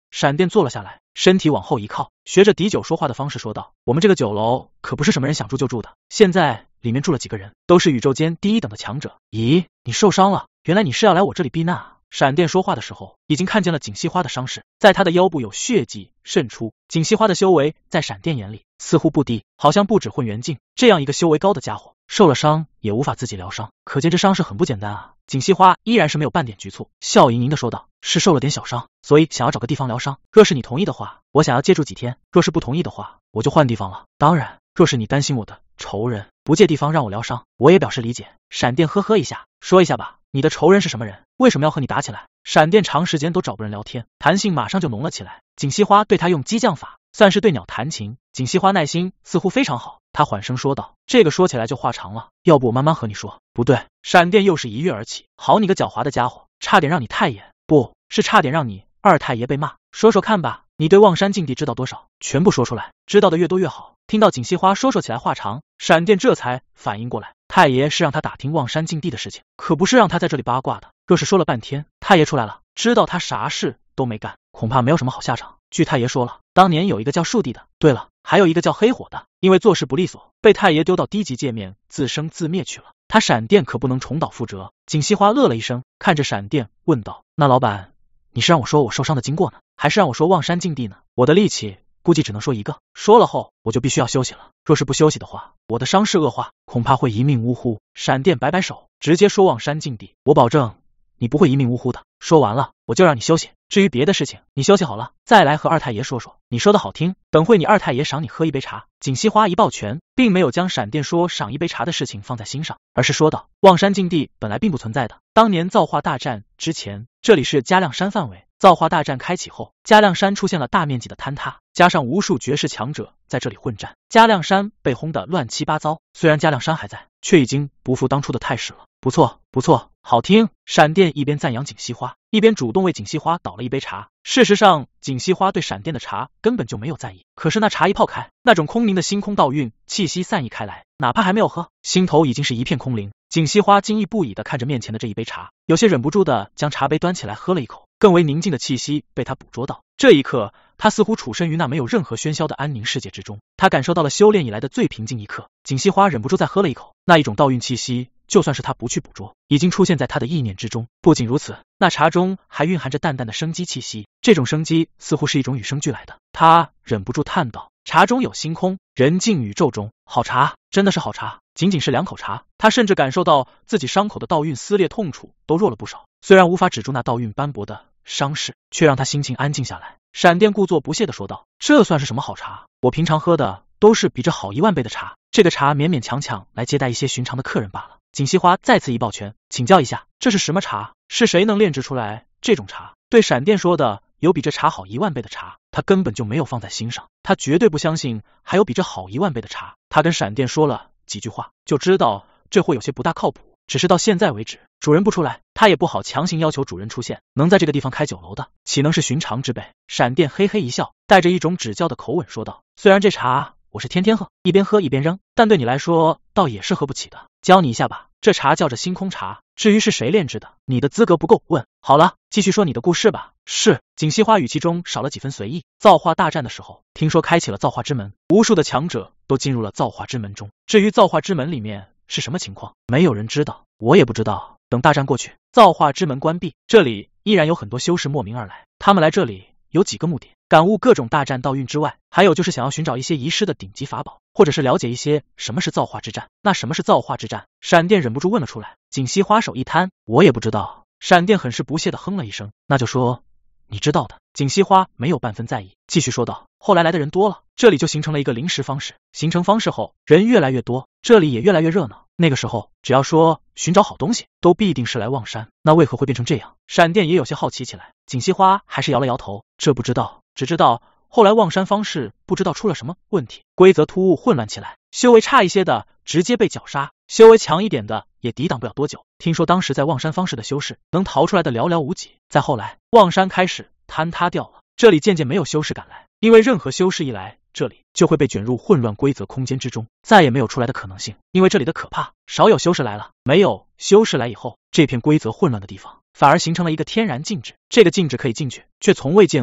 闪电坐了下来，身体往后一靠，学着敌九说话的方式说道：“我们这个酒楼可不是什么人想住就住的，现在里面住了几个人，都是宇宙间第一等的强者。咦，你受伤了？原来你是要来我这里避难啊！”闪电说话的时候，已经看见了锦西花的伤势，在他的腰部有血迹渗出。锦西花的修为在闪电眼里似乎不低，好像不止混元境，这样一个修为高的家伙，受了伤也无法自己疗伤，可见这伤势很不简单啊。锦西花依然是没有半点局促，笑盈盈的说道：“是受了点小伤，所以想要找个地方疗伤。若是你同意的话，我想要借住几天；若是不同意的话，我就换地方了。当然，若是你担心我的仇人不借地方让我疗伤，我也表示理解。”闪电呵呵一下，说一下吧，你的仇人是什么人？为什么要和你打起来？闪电长时间都找不人聊天，弹性马上就浓了起来。锦西花对他用激将法，算是对鸟弹琴。锦西花耐心似乎非常好，他缓声说道：“这个说起来就话长了，要不我慢慢和你说。”不对，闪电又是一跃而起，好你个狡猾的家伙，差点让你太爷，不是差点让你二太爷被骂。说说看吧，你对望山禁地知道多少？全部说出来，知道的越多越好。听到锦西花说起来话长，闪电这才反应过来，太爷是让他打听望山禁地的事情，可不是让他在这里八卦的。若是说了半天，太爷出来了，知道他啥事都没干，恐怕没有什么好下场。据太爷说了，当年有一个叫树地的，对了，还有一个叫黑火的，因为做事不利索，被太爷丢到低级界面自生自灭去了。他闪电可不能重蹈覆辙。锦西花乐了一声，看着闪电问道：“那老板，你是让我说我受伤的经过呢，还是让我说望山禁地呢？我的力气估计只能说一个，说了后我就必须要休息了。若是不休息的话，我的伤势恶化，恐怕会一命呜呼。”闪电摆摆手，直接说望山禁地，我保证你不会一命呜呼的。说完了，我就让你休息。至于别的事情，你休息好了再来和二太爷说说。你说的好听，等会你二太爷赏你喝一杯茶。锦西花一抱拳，并没有将闪电说赏一杯茶的事情放在心上，而是说道：“望山禁地本来并不存在的，当年造化大战之前，这里是嘉亮山范围。造化大战开启后，嘉亮山出现了大面积的坍塌，加上无数绝世强者在这里混战，嘉亮山被轰得乱七八糟。虽然嘉亮山还在，却已经不复当初的态势了。不错，不错，好听。”闪电一边赞扬锦西花，一边主动为锦西花倒了一杯茶。事实上，锦西花对闪电的茶根本就没有在意，可是那茶一泡开，那种空灵的星空道韵气息散溢开来，哪怕还没有喝，心头已经是一片空灵。锦西花惊异不已地看着面前的这一杯茶，有些忍不住地将茶杯端起来喝了一口，更为宁静的气息被他捕捉到。这一刻，他似乎处身于那没有任何喧嚣的安宁世界之中，他感受到了修炼以来的最平静一刻。锦西花忍不住再喝了一口，那一种道韵气息，就算是他不去捕捉，已经出现在他的意念之中。不仅如此，那茶中还蕴含着淡淡的生机气息，这种生机似乎是一种与生俱来的。他忍不住叹道：“茶中有星空，人静宇宙中。”好茶，真的是好茶。仅仅是2口茶，他甚至感受到自己伤口的道韵撕裂痛楚都弱了不少。虽然无法止住那道韵斑驳的伤势，却让他心情安静下来。闪电故作不屑地说道：“这算是什么好茶？我平常喝的都是比这好1万倍的茶，这个茶勉勉强强来接待一些寻常的客人罢了。”锦西花再次一抱拳，请教一下，这是什么茶？是谁能炼制出来这种茶？对闪电说的有比这茶好1万倍的茶，他根本就没有放在心上，他绝对不相信还有比这好1万倍的茶。他跟闪电说了几句话，就知道这会有些不大靠谱。只是到现在为止，主人不出来，他也不好强行要求主人出现。能在这个地方开酒楼的，岂能是寻常之辈？闪电嘿嘿一笑，带着一种指教的口吻说道：“虽然这茶我是天天喝，一边喝一边扔，但对你来说倒也是喝不起的。教你一下吧，这茶叫着星空茶，至于是谁炼制的，你的资格不够问。好了，继续说你的故事吧。”是。锦西花语气中少了几分随意。造化大战的时候，听说开启了造化之门，无数的强者都进入了造化之门中。至于造化之门里面是什么情况，没有人知道，我也不知道。等大战过去，造化之门关闭，这里依然有很多修士莫名而来。他们来这里有几个目的：感悟各种大战道运之外，还有就是想要寻找一些遗失的顶级法宝，或者是了解一些什么是造化之战。那什么是造化之战？闪电忍不住问了出来。锦西花手一摊，我也不知道。闪电很是不屑地哼了一声，那就说你知道的。锦西花没有半分在意，继续说道：后来的人多了，这里就形成了一个临时方式。形成方式后，人越来越多，这里也越来越热闹。那个时候，只要说寻找好东西，都必定是来望山。那为何会变成这样？闪电也有些好奇起来。锦西花还是摇了摇头，这不知道，只知道后来望山方式不知道出了什么问题，规则突兀混乱起来，修为差一些的直接被绞杀，修为强一点的也抵挡不了多久。听说当时在望山方式的修士能逃出来的寥寥无几。再后来，望山开始坍塌掉了，这里渐渐没有修士敢来，因为任何修士一来，这里就会被卷入混乱规则空间之中，再也没有出来的可能性。因为这里的可怕，少有修士来了，没有修士来以后，这片规则混乱的地方反而形成了一个天然禁止。这个禁止可以进去，却从未见过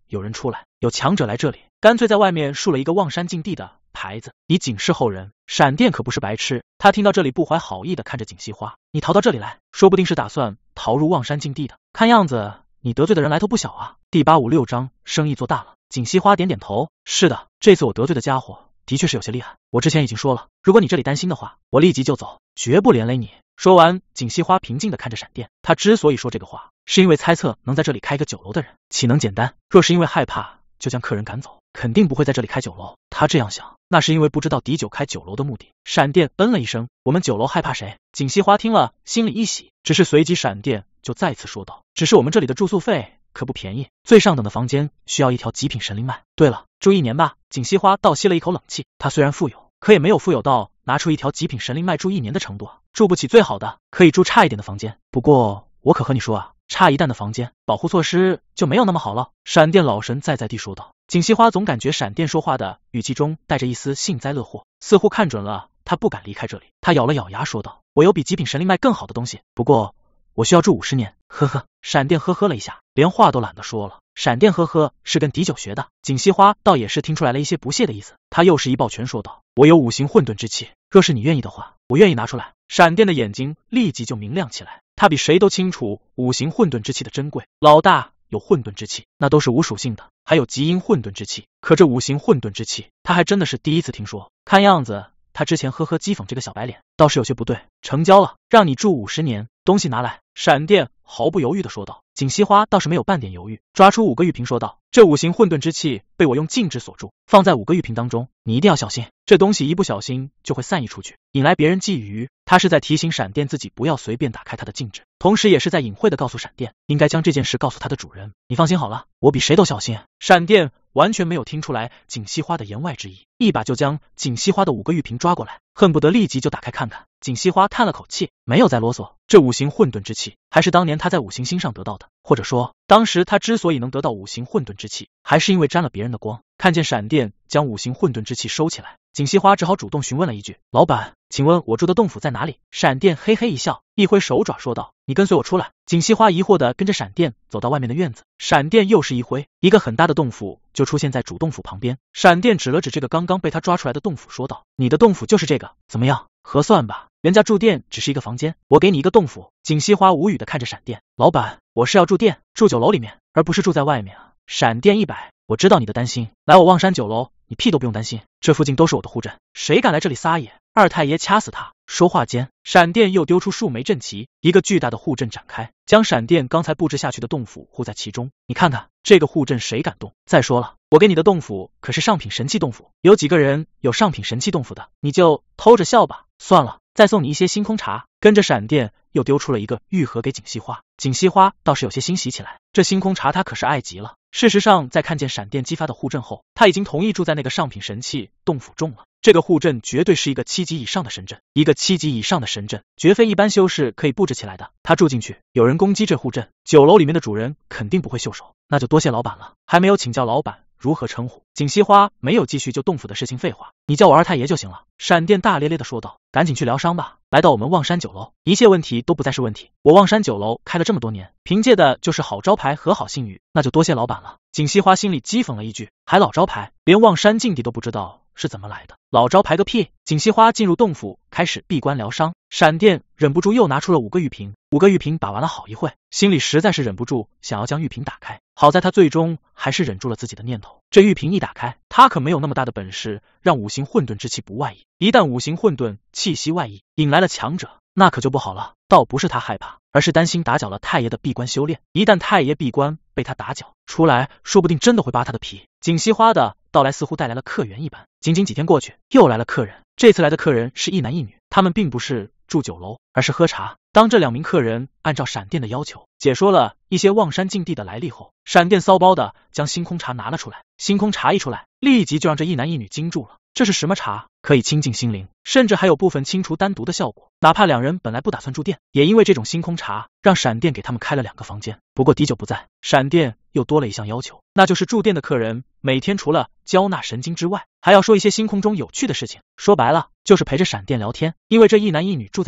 有人出来，有强者来这里，干脆在外面竖了一个望山禁地的牌子，以警示后人。闪电可不是白痴，他听到这里不怀好意的看着锦西花，你逃到这里来，说不定是打算逃入望山禁地的，看样子你得罪的人来头不小啊。第856章生意做大了。锦西花点点头，是的，这次我得罪的家伙的确是有些厉害，我之前已经说了，如果你这里担心的话，我立即就走，绝不连累你。说完，锦西花平静地看着闪电，他之所以说这个话，是因为猜测能在这里开一个酒楼的人岂能简单，若是因为害怕就将客人赶走，肯定不会在这里开酒楼。他这样想，那是因为不知道敌酒开酒楼的目的。闪电嗯了一声，我们酒楼害怕谁？锦西花听了心里一喜，只是随即闪电就再次说道，只是我们这里的住宿费可不便宜，最上等的房间需要一条极品神灵脉。对了，住1年吧。锦西花倒吸了一口冷气，他虽然富有，可也没有富有到拿出一条极品神灵脉住1年的程度啊，住不起最好的，可以住差一点的房间。不过我可和你说啊，差一旦的房间，保护措施就没有那么好了。闪电老神在地说道。锦西花总感觉闪电说话的语气中带着一丝幸灾乐祸，似乎看准了他不敢离开这里。他咬了咬牙说道，我有比极品神灵脉更好的东西，不过我需要住50年。呵呵，闪电呵呵了一下，连话都懒得说了。闪电呵呵是跟敌酒学的。锦西花倒也是听出来了一些不屑的意思，他又是一抱拳说道，我有5行混沌之气，若是你愿意的话，我愿意拿出来。闪电的眼睛立即就明亮起来，他比谁都清楚5行混沌之气的珍贵。老大有混沌之气，那都是无属性的，还有极阴混沌之气，可这5行混沌之气他还真的是第一次听说。看样子他之前呵呵讥讽这个小白脸倒是有些不对。成交了，让你住50年，东西拿来。闪电毫不犹豫地说道。锦西花倒是没有半点犹豫，抓出5个玉瓶说道，这5行混沌之气被我用禁制锁住，放在5个玉瓶当中，你一定要小心，这东西一不小心就会散溢出去，引来别人觊觎。他是在提醒闪电自己不要随便打开他的禁制，同时也是在隐晦地告诉闪电应该将这件事告诉他的主人。你放心好了，我比谁都小心。闪电完全没有听出来锦西花的言外之意，一把就将锦西花的5个玉瓶抓过来，恨不得立即就打开看看。锦西花叹了口气，没有再啰嗦，这5行混沌之气还是当年他在5行星上得到的，或者说当时他之所以能得到5行混沌之气，还是因为沾了别人的光。看见闪电将5行混沌之气收起来，锦西花只好主动询问了一句，老板，请问我住的洞府在哪里？闪电嘿嘿一笑，一挥手爪说道，你跟随我出来。锦西花疑惑地跟着闪电走到外面的院子，闪电又是一挥，一个很大的洞府就出现在主洞府旁边。闪电指了指这个刚刚被他抓出来的洞府说道，你的洞府就是这个，怎么样，合算吧？人家住店只是一个房间，我给你一个洞府。锦西花无语地看着闪电，老板，我是要住店，住酒楼里面，而不是住在外面啊。闪电一摆，我知道你的担心，来我望山酒楼，你屁都不用担心，这附近都是我的护阵，谁敢来这里撒野，二太爷掐死他。说话间，闪电又丢出数枚阵旗，一个巨大的护阵展开，将闪电刚才布置下去的洞府护在其中。你看看这个护阵谁敢动？再说了，我给你的洞府可是上品神器洞府，有几个人有上品神器洞府的？你就偷着笑吧。算了，再送你一些星空茶。跟着闪电又丢出了一个玉盒给锦西花，锦西花倒是有些欣喜起来，这星空茶他可是爱极了。事实上，在看见闪电激发的护阵后，他已经同意住在那个上品神器洞府中了。这个护阵绝对是一个7级以上的神阵，一个7级以上的神阵绝非一般修士可以布置起来的。他住进去，有人攻击这护阵，酒楼里面的主人肯定不会袖手，那就多谢老板了。还没有请教老板如何称呼，锦西花没有继续就洞府的事情废话，你叫我二太爷就行了。闪电大咧咧地说道，赶紧去疗伤吧，来到我们望山酒楼，一切问题都不再是问题。我望山酒楼开了这么多年，凭借的就是好招牌和好信誉，那就多谢老板了。锦西花心里讥讽了一句，还老招牌，连望山境地都不知道是怎么来的，老招牌个屁。锦西花进入洞府开始闭关疗伤，闪电忍不住又拿出了5个玉瓶，5个玉瓶把玩了好一会，心里实在是忍不住想要将玉瓶打开，好在他最终还是忍住了自己的念头。这玉瓶一打开，他可没有那么大的本事让5行混沌之气不外溢，一旦5行混沌气息外溢，引来了强者，那可就不好了。倒不是他害怕，而是担心打搅了太爷的闭关修炼，一旦太爷闭关被他打搅出来，说不定真的会扒他的皮。锦西花的到来似乎带来了客源一般，仅仅几天过去，又来了客人。这次来的客人是一男一女，他们并不是住酒楼，而是喝茶。当这2名客人按照闪电的要求解说了一些望山境地的来历后，闪电骚包的将星空茶拿了出来。星空茶一出来，立即就让这一男一女惊住了。这是什么茶？可以清净心灵，甚至还有部分清除单独的效果。哪怕2人本来不打算住店，也因为这种星空茶，让闪电给他们开了2个房间。不过敌酒不在，闪电又多了一项要求，那就是住店的客人每天除了交纳神经之外，还要说一些星空中有趣的事情。说白了，就是陪着闪电聊天。因为这一男一女住在这里，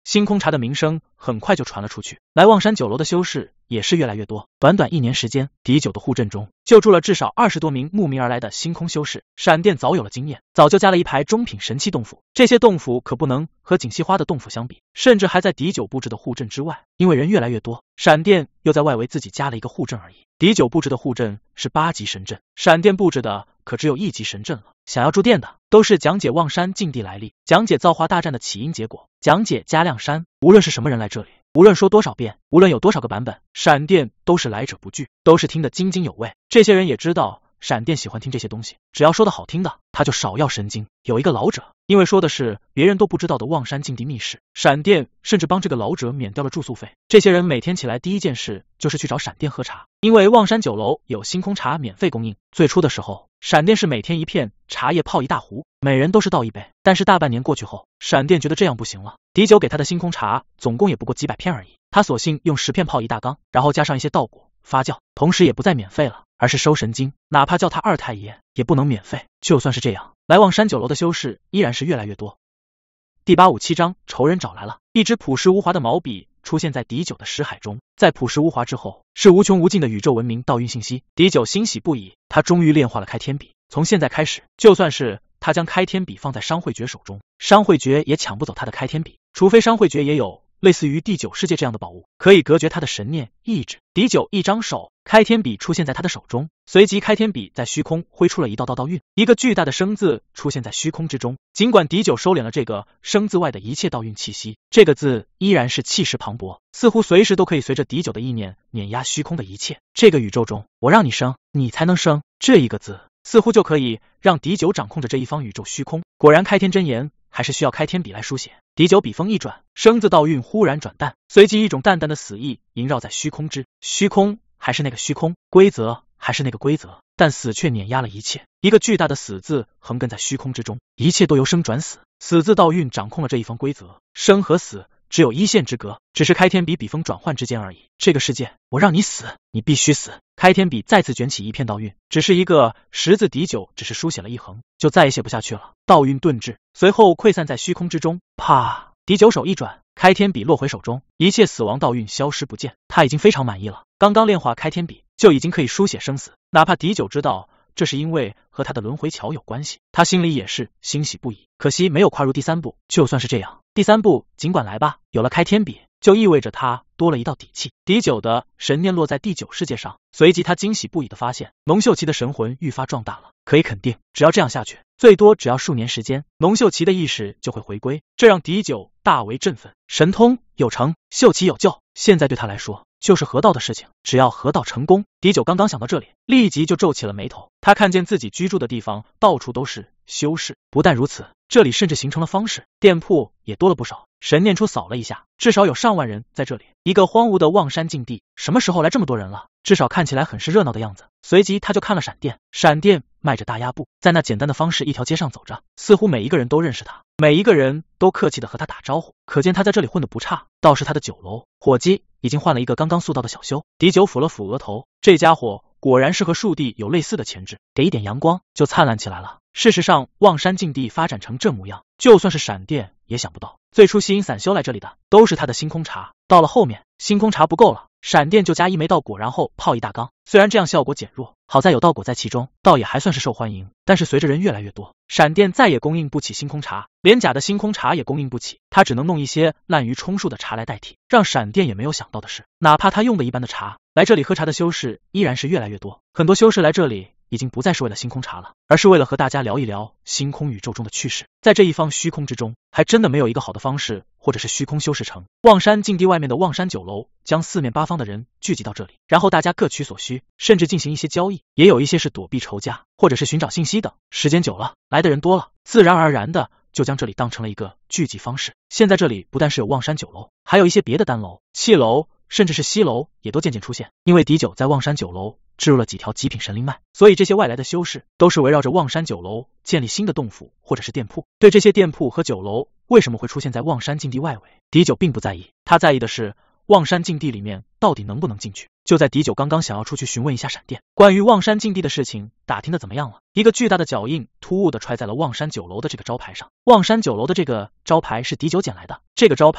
星空茶的名声很快就传了出去，来望山酒楼的修士也是越来越多。短短1年时间，敌酒的护阵中就住了至少20多名慕名而来的星空修士。闪电早有了经验，早就加了一排中品神器洞府，这些洞府可不能和锦溪花的洞府相比，甚至还在敌酒布置的护阵之外。因为人越来越多，闪电又在外围自己加了一个护阵而已。敌酒布置的护阵是8级神阵，闪电布置的可只有1级神阵了。想要住店的都是讲解望山禁地来历，讲解造化大战的起因结果，讲解嘉亮山。无论是什么人来这里，无论说多少遍，无论有多少个版本，闪电都是来者不拒，都是听得津津有味。这些人也知道闪电喜欢听这些东西，只要说的好听的，他就少要神经。有一个老者，因为说的是别人都不知道的望山禁地秘事，闪电甚至帮这个老者免掉了住宿费。这些人每天起来第一件事就是去找闪电喝茶，因为望山酒楼有星空茶免费供应。最初的时候，闪电是每天1片茶叶泡1大壶，每人都是倒1杯。但是大半年过去后，闪电觉得这样不行了，敌酒给他的星空茶总共也不过几百片而已，他索性用10片泡1大缸，然后加上一些稻谷发酵，同时也不再免费了，而是收神经，哪怕叫他二太爷也不能免费。就算是这样，来望山酒楼的修士依然是越来越多。第857章仇人找来了。一支朴实无华的毛笔出现在敌酒的识海中，在朴实无华之后是无穷无尽的宇宙文明盗运信息。敌酒欣喜不已，他终于炼化了开天笔。从现在开始，就算是他将开天笔放在商会诀手中，商会诀也抢不走他的开天笔，除非商会诀也有类似于第9世界这样的宝物，可以隔绝他的神念意志。敌酒一张手，开天笔出现在他的手中，随即开天笔在虚空挥出了一道道道韵，一个巨大的生字出现在虚空之中。尽管敌酒收敛了这个生字外的一切道韵气息，这个字依然是气势磅礴，似乎随时都可以随着敌酒的意念碾压虚空的一切。这个宇宙中，我让你生，你才能生，这一个字似乎就可以让敌酒掌控着这一方宇宙虚空。果然开天真言还是需要开天笔来书写。敌酒笔锋一转，生字道韵忽然转淡，随即一种淡淡的死意萦绕在虚空之。虚空还是那个虚空，规则还是那个规则，但死却碾压了一切。一个巨大的死字横亘在虚空之中，一切都由生转死，死字道韵掌控了这一方规则，生和死只有1线之隔，只是开天笔笔锋转换之间而已。这个世界，我让你死，你必须死。开天笔再次卷起一片道韵，只是一个10字，敌酒只是书写了1横，就再也写不下去了。道韵顿至，随后溃散在虚空之中。啪！敌酒手一转，开天笔落回手中，一切死亡道韵消失不见。他已经非常满意了，刚刚炼化开天笔就已经可以书写生死，哪怕敌酒知道这是因为和他的轮回桥有关系，他心里也是欣喜不已。可惜没有跨入第3步，就算是这样，第3步尽管来吧。有了开天笔，就意味着他多了一道底气。敌酒的神念落在第9世界上，随即他惊喜不已的发现，龙秀奇的神魂愈发壮大了。可以肯定，只要这样下去，最多只要数年时间，龙秀奇的意识就会回归，这让敌酒大为振奋。神通有成，秀奇有救，现在对他来说就是河道的事情，只要河道成功。敌酒刚刚想到这里，立即就皱起了眉头。他看见自己居住的地方到处都是修士，不但如此，这里甚至形成了方士，店铺也多了不少。神念出扫了一下，至少有上万人在这里。一个荒芜的望山禁地，什么时候来这么多人了？至少看起来很是热闹的样子。随即他就看了闪电，闪电迈着大压步，在那简单的方式一条街上走着，似乎每一个人都认识他，每一个人都客气的和他打招呼，可见他在这里混得不差。倒是他的酒楼伙计已经换了一个刚刚塑到的小修。敌酒抚了抚额头，这家伙果然是和树地有类似的潜质，给一点阳光就灿烂起来了。事实上，望山禁地发展成这模样，就算是闪电也想不到。最初吸引散修来这里的都是他的星空茶，到了后面星空茶不够了，闪电就加1枚稻果，然后泡1大缸。虽然这样效果减弱，好在有稻果在其中，倒也还算是受欢迎。但是随着人越来越多，闪电再也供应不起星空茶，连假的星空茶也供应不起，他只能弄一些滥竽充数的茶来代替。让闪电也没有想到的是，哪怕他用的一般的茶，来这里喝茶的修士依然是越来越多。很多修士来这里已经不再是为了星空茶了，而是为了和大家聊一聊星空宇宙中的趣事。在这一方虚空之中，还真的没有一个好的方式，或者是虚空修士城。望山禁地外面的望山酒楼将4面8方的人聚集到这里，然后大家各取所需，甚至进行一些交易，也有一些是躲避仇家，或者是寻找信息等。时间久了，来的人多了，自然而然的就将这里当成了一个聚集方式。现在这里不但是有望山酒楼，还有一些别的单楼、器楼，甚至是西楼也都渐渐出现。因为敌酒在望山酒楼植入了几条极品神灵脉，所以这些外来的修士都是围绕着望山酒楼建立新的洞府或者是店铺。对这些店铺和酒楼为什么会出现在望山禁地外围，敌酒并不在意，他在意的是望山禁地里面到底能不能进去。就在敌酒刚刚想要出去询问一下闪电关于望山禁地的事情打听的怎么样了，一个巨大的脚印突兀的踹在了望山酒楼的这个招牌上。望山酒楼的这个招牌是敌酒捡来的，这个招牌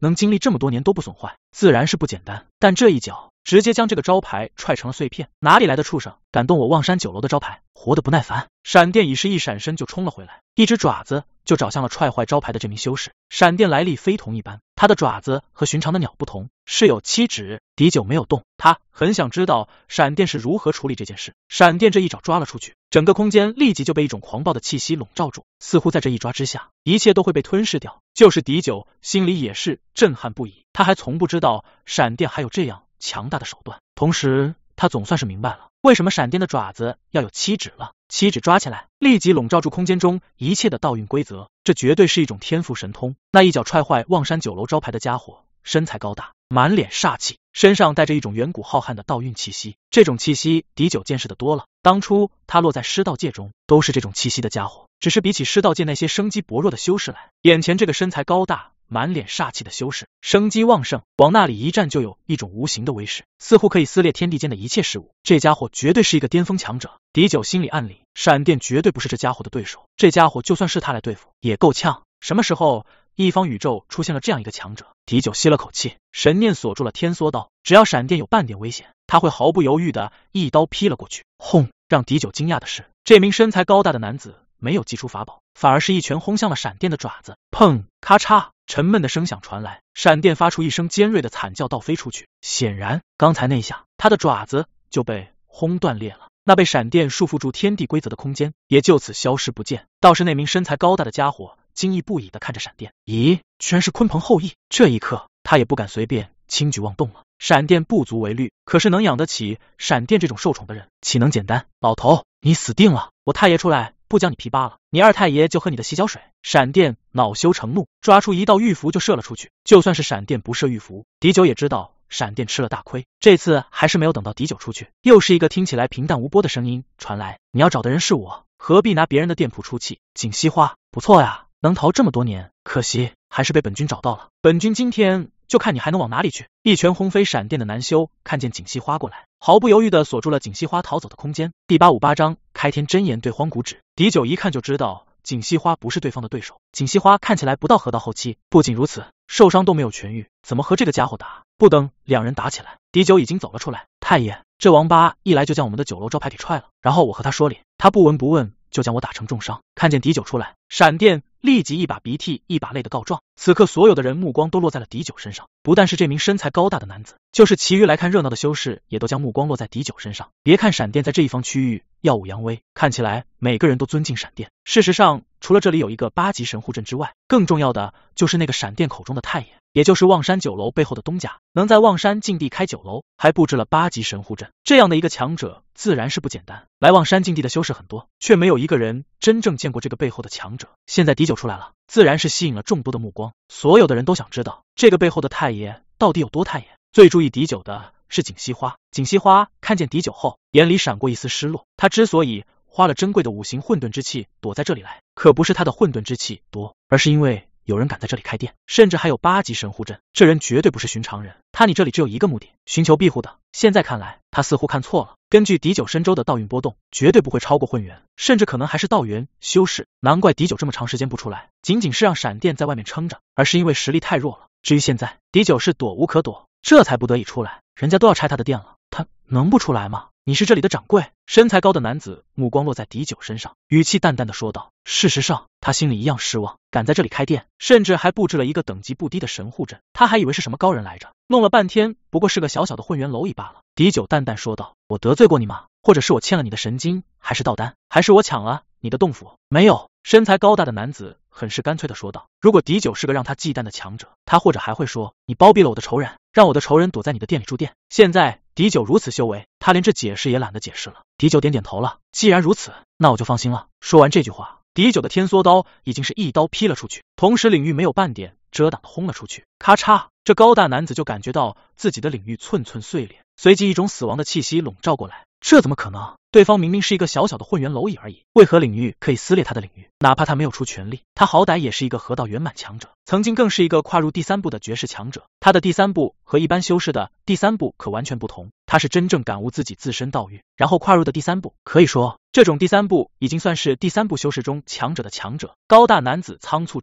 能经历这么多年都不损坏，自然是不简单。但这一脚直接将这个招牌踹成了碎片，哪里来的畜生敢动我望山酒楼的招牌？活得不耐烦！闪电已是一闪身就冲了回来，一只爪子就找向了踹坏招牌的这名修士。闪电来历非同一般，他的爪子和寻常的鸟不同，是有7指。敌九没有动，他很想知道闪电是如何处理这件事。闪电这一爪抓了出去，整个空间立即就被一种狂暴的气息笼罩住，似乎在这一抓之下，一切都会被吞噬掉。就是敌九心里也是震撼不已，他还从不知道闪电还有这样强大的手段。同时他总算是明白了为什么闪电的爪子要有7指了。7指抓起来，立即笼罩住空间中一切的道运规则，这绝对是一种天赋神通。那一脚踹坏望山酒楼招牌的家伙，身材高大，满脸煞气，身上带着一种远古浩瀚的道运气息。这种气息敌九见识的多了，当初他落在尸道界中都是这种气息的家伙，只是比起尸道界那些生机薄弱的修士来，眼前这个身材高大满脸煞气的修士生机旺盛，往那里一站就有一种无形的威势，似乎可以撕裂天地间的一切事物。这家伙绝对是一个巅峰强者。敌九心里暗里，闪电绝对不是这家伙的对手，这家伙就算是他来对付也够呛。什么时候一方宇宙出现了这样一个强者？敌九吸了口气，神念锁住了天梭刀，只要闪电有半点危险，他会毫不犹豫的一刀劈了过去。轰！让敌九惊讶的是，这名身材高大的男子没有祭出法宝，反而是一拳轰向了闪电的爪子。砰！咔嚓！沉闷的声响传来，闪电发出一声尖锐的惨叫，倒飞出去。显然刚才那下他的爪子就被轰断裂了，那被闪电束缚住天地规则的空间也就此消失不见。倒是那名身材高大的家伙惊异不已的看着闪电，咦，居然是鲲鹏后裔！这一刻他也不敢随便轻举妄动了。闪电不足为虑，可是能养得起闪电这种受宠的人岂能简单？老头，你死定了！我太爷出来不将你皮扒了，你二太爷就喝你的洗脚水！闪电恼羞成怒，抓出一道玉符就射了出去。就算是闪电不射玉符，敌九也知道闪电吃了大亏。这次还是没有等到敌九出去，又是一个听起来平淡无波的声音传来：你要找的人是我，何必拿别人的店铺出气？锦溪花不错呀，能逃这么多年，可惜还是被本君找到了。本君今天就看你还能往哪里去！一拳轰飞闪电的男修看见锦溪花过来，毫不犹豫地锁住了锦溪花逃走的空间。第858章开天真言对荒古指。敌九一看就知道锦溪花不是对方的对手，锦溪花看起来不到河道后期，不仅如此，受伤都没有痊愈，怎么和这个家伙打？不等两人打起来，敌九已经走了出来。太爷，这王八一来就将我们的酒楼招牌给踹了，然后我和他说理，他不闻不问就将我打成重伤。看见敌九出来，闪电立即一把鼻涕一把泪的告状。此刻所有的人目光都落在了敌九身上，不但是这名身材高大的男子，就是其余来看热闹的修士也都将目光落在敌九身上。别看闪电在这一方区域耀武扬威，看起来每个人都尊敬闪电，事实上除了这里有一个8级神护阵之外，更重要的就是那个闪电口中的太爷，也就是望山酒楼背后的东家，能在望山禁地开酒楼，还布置了8级神护阵，这样的一个强者自然是不简单。来望山禁地的修士很多，却没有一个人真正见过这个背后的强者。现在敌九出来了，自然是吸引了众多的目光，所有的人都想知道这个背后的太爷到底有多太爷。最注意敌九的是锦溪花，锦溪花看见敌九后，眼里闪过一丝失落。他之所以花了珍贵的5行混沌之气躲在这里来，可不是他的混沌之气多，而是因为有人敢在这里开店，甚至还有8级神护阵，这人绝对不是寻常人。他你这里只有一个目的，寻求庇护的。现在看来，他似乎看错了。根据敌九身周的道运波动，绝对不会超过混元，甚至可能还是道元修士。难怪敌九这么长时间不出来，仅仅是让闪电在外面撑着，而是因为实力太弱了。至于现在，敌九是躲无可躲，这才不得已出来。人家都要拆他的店了，他能不出来吗？你是这里的掌柜。身材高的男子目光落在敌九身上，语气淡淡的说道。事实上他心里一样失望，敢在这里开店，甚至还布置了一个等级不低的神护阵，他还以为是什么高人来着，弄了半天不过是个小小的混元蝼蚁罢了。敌九淡淡说道，我得罪过你吗？或者是我欠了你的神经，还是道丹，还是我抢了你的洞府？没有。身材高大的男子很是干脆的说道。如果敌九是个让他忌惮的强者，他或者还会说，你包庇了我的仇人，让我的仇人躲在你的店里住店。现在敌九如此修为，他连这解释也懒得解释了。敌九点点头了，既然如此，那我就放心了。说完这句话，敌九的天梭刀已经是一刀劈了出去，同时领域没有半点遮挡的轰了出去。咔嚓，这高大男子就感觉到自己的领域寸寸碎裂，随即一种死亡的气息笼罩过来。这怎么可能？对方明明是一个小小的混元蝼蚁而已，为何领域可以撕裂他的领域？哪怕他没有出全力，他好歹也是一个河道圆满强者，曾经更是一个跨入第3步的绝世强者。他的第3步和一般修士的第3步可完全不同，他是真正感悟自己自身道运，然后跨入的第3步。可以说，这种第3步已经算是第3步修士中强者的强者。高大男子仓促之下，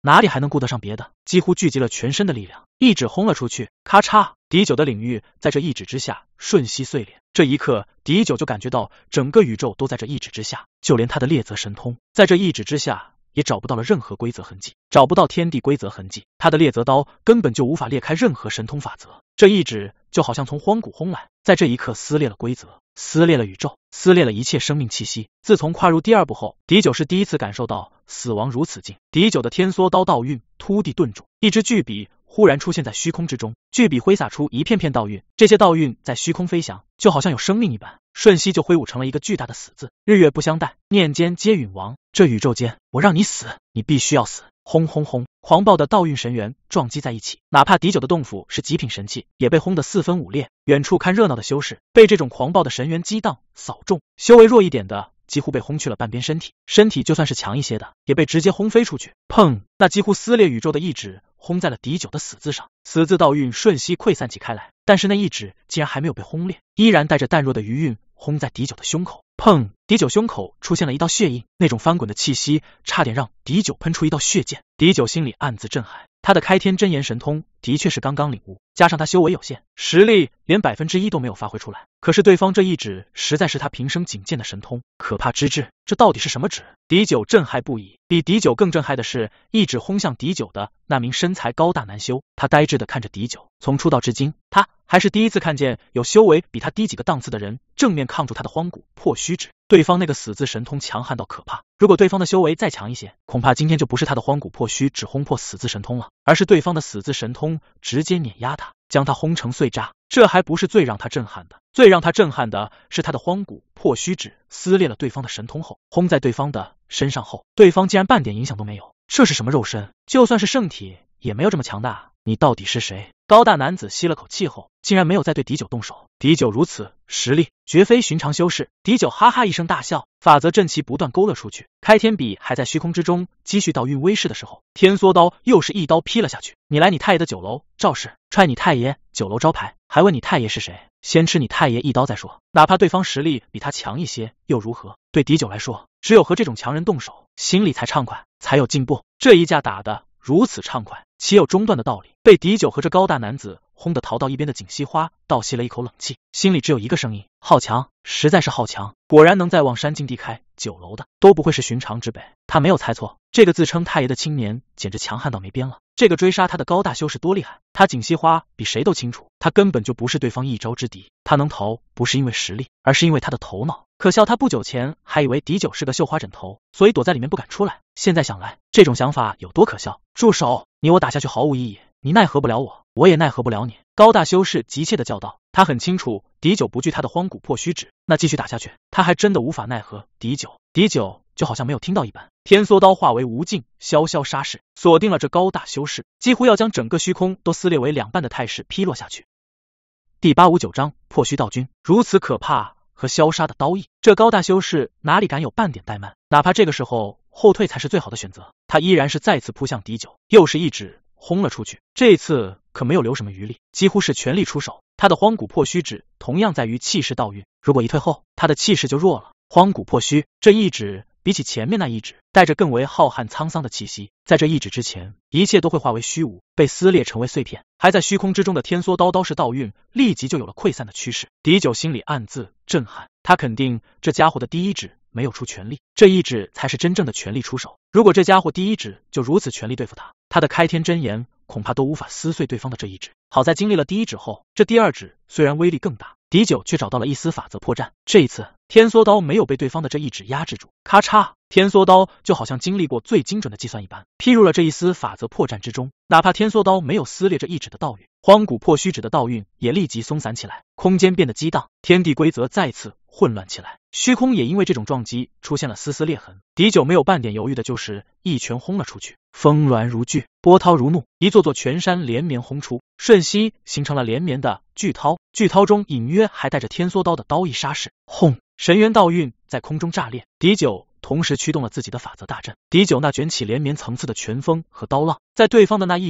哪里还能顾得上别的？几乎聚集了全身的力量，一指轰了出去，咔嚓！敌九的领域在这一指之下瞬息碎裂。这一刻，敌九就感觉到整个宇宙都在这一指之下，就连他的猎泽神通，在这一指之下也找不到了任何规则痕迹，找不到天地规则痕迹。他的猎泽刀根本就无法裂开任何神通法则，这一指就好像从荒古轰来，在这一刻撕裂了规则，撕裂了宇宙，撕裂了一切生命气息。自从跨入第二步后，敌九是第一次感受到死亡如此近。敌九的天梭刀道运突地顿住，一支巨笔忽然出现在虚空之中，巨笔挥洒出一片片道运，这些道运在虚空飞翔，就好像有生命一般，瞬息就挥舞成了一个巨大的死字。日月不相待，念间皆陨亡。这宇宙间，我让你死，你必须要死！轰轰轰！狂暴的道运神源撞击在一起，哪怕敌九的洞府是极品神器，也被轰得四分五裂。远处看热闹的修士被这种狂暴的神源激荡扫中，修为弱一点的几乎被轰去了半边身体，身体就算是强一些的，也被直接轰飞出去。砰！那几乎撕裂宇宙的一指轰在了敌九的死字上，死字道运瞬息溃散起开来，但是那一指竟然还没有被轰裂，依然带着淡弱的余韵轰在敌九的胸口。砰！敌九胸口出现了一道血印，那种翻滚的气息差点让敌九喷出一道血溅。敌九心里暗自震撼，他的开天真言神通的确是刚刚领悟，加上他修为有限，实力连1%都没有发挥出来。可是对方这一指实在是他平生仅见的神通，可怕之至！这到底是什么指？敌九震撼不已。比敌九更震撼的是，一指轰向敌九的那名身材高大难修。他呆滞地看着敌九，从出道至今，他还是第一次看见有修为比他低几个档次的人正面抗住他的荒古破虚指。对方那个死字神通强悍到可怕，如果对方的修为再强一些，恐怕今天就不是他的荒古破虚指轰破死字神通了，而是对方的死字神通直接碾压他，将他轰成碎渣。这还不是最让他震撼的，最让他震撼的是他的荒古破虚指撕裂了对方的神通后，轰在对方的身上后，对方竟然半点影响都没有。这是什么肉身？就算是圣体也没有这么强大，你到底是谁？高大男子吸了口气后，竟然没有再对敌九动手。敌九如此实力，绝非寻常修士。敌九哈哈一声大笑，法则阵旗不断勾勒出去。开天笔还在虚空之中积蓄道运威势的时候，天梭刀又是一刀劈了下去。你来你太爷的酒楼肇事，踹你太爷酒楼招牌，还问你太爷是谁？先吃你太爷一刀再说。哪怕对方实力比他强一些又如何？对敌九来说，只有和这种强人动手，心里才畅快，才有进步。这一架打的如此畅快，岂有中断的道理？被敌九和这高大男子轰得逃到一边的锦溪花倒吸了一口冷气，心里只有一个声音：好强，实在是好强！果然能在望山境地开酒楼的，都不会是寻常之辈。他没有猜错，这个自称太爷的青年简直强悍到没边了。这个追杀他的高大修士多厉害，他锦溪花比谁都清楚，他根本就不是对方一招之敌。他能逃，不是因为实力，而是因为他的头脑。可笑他不久前还以为敌九是个绣花枕头，所以躲在里面不敢出来。现在想来，这种想法有多可笑！住手！你我打下去毫无意义，你奈何不了我，我也奈何不了你。高大修士急切地叫道。他很清楚敌九不惧他的荒古破虚指，那继续打下去，他还真的无法奈何敌九。敌九就好像没有听到一般，天梭刀化为无尽潇潇杀势，锁定了这高大修士，几乎要将整个虚空都撕裂为两半的态势劈落下去。第859章破虚道君，如此可怕和消杀的刀意，这高大修士哪里敢有半点怠慢？哪怕这个时候后退才是最好的选择，他依然是再次扑向敌九，又是一指轰了出去。这一次可没有留什么余力，几乎是全力出手。他的荒古破虚指同样在于气势道运，如果一退后，他的气势就弱了。荒古破虚这一指比起前面那一指，带着更为浩瀚沧桑的气息。在这一指之前，一切都会化为虚无，被撕裂成为碎片。还在虚空之中的天梭刀式道运立即就有了溃散的趋势。敌九心里暗自震撼，他肯定这家伙的第一指没有出全力，这一指才是真正的全力出手。如果这家伙第一指就如此全力对付他，他的开天真言恐怕都无法撕碎对方的这一指。好在经历了第一指后，这第二指虽然威力更大，敌九却找到了一丝法则破绽。这一次天梭刀没有被对方的这一指压制住，咔嚓，天梭刀就好像经历过最精准的计算一般，劈入了这一丝法则破绽之中。哪怕天梭刀没有撕裂这一指的道运，荒古破虚指的道运也立即松散起来，空间变得激荡，天地规则再次混乱起来，虚空也因为这种撞击出现了丝丝裂痕。敌九没有半点犹豫的就是一拳轰了出去，峰峦如巨，波涛如怒，一座座全山连绵轰出，瞬息形成了连绵的巨涛，巨涛中隐约还带着天梭刀的刀意杀势。轰！神元道运在空中炸裂，敌九同时驱动了自己的法则大阵。敌九那卷起连绵层次的拳风和刀浪，在对方的那一指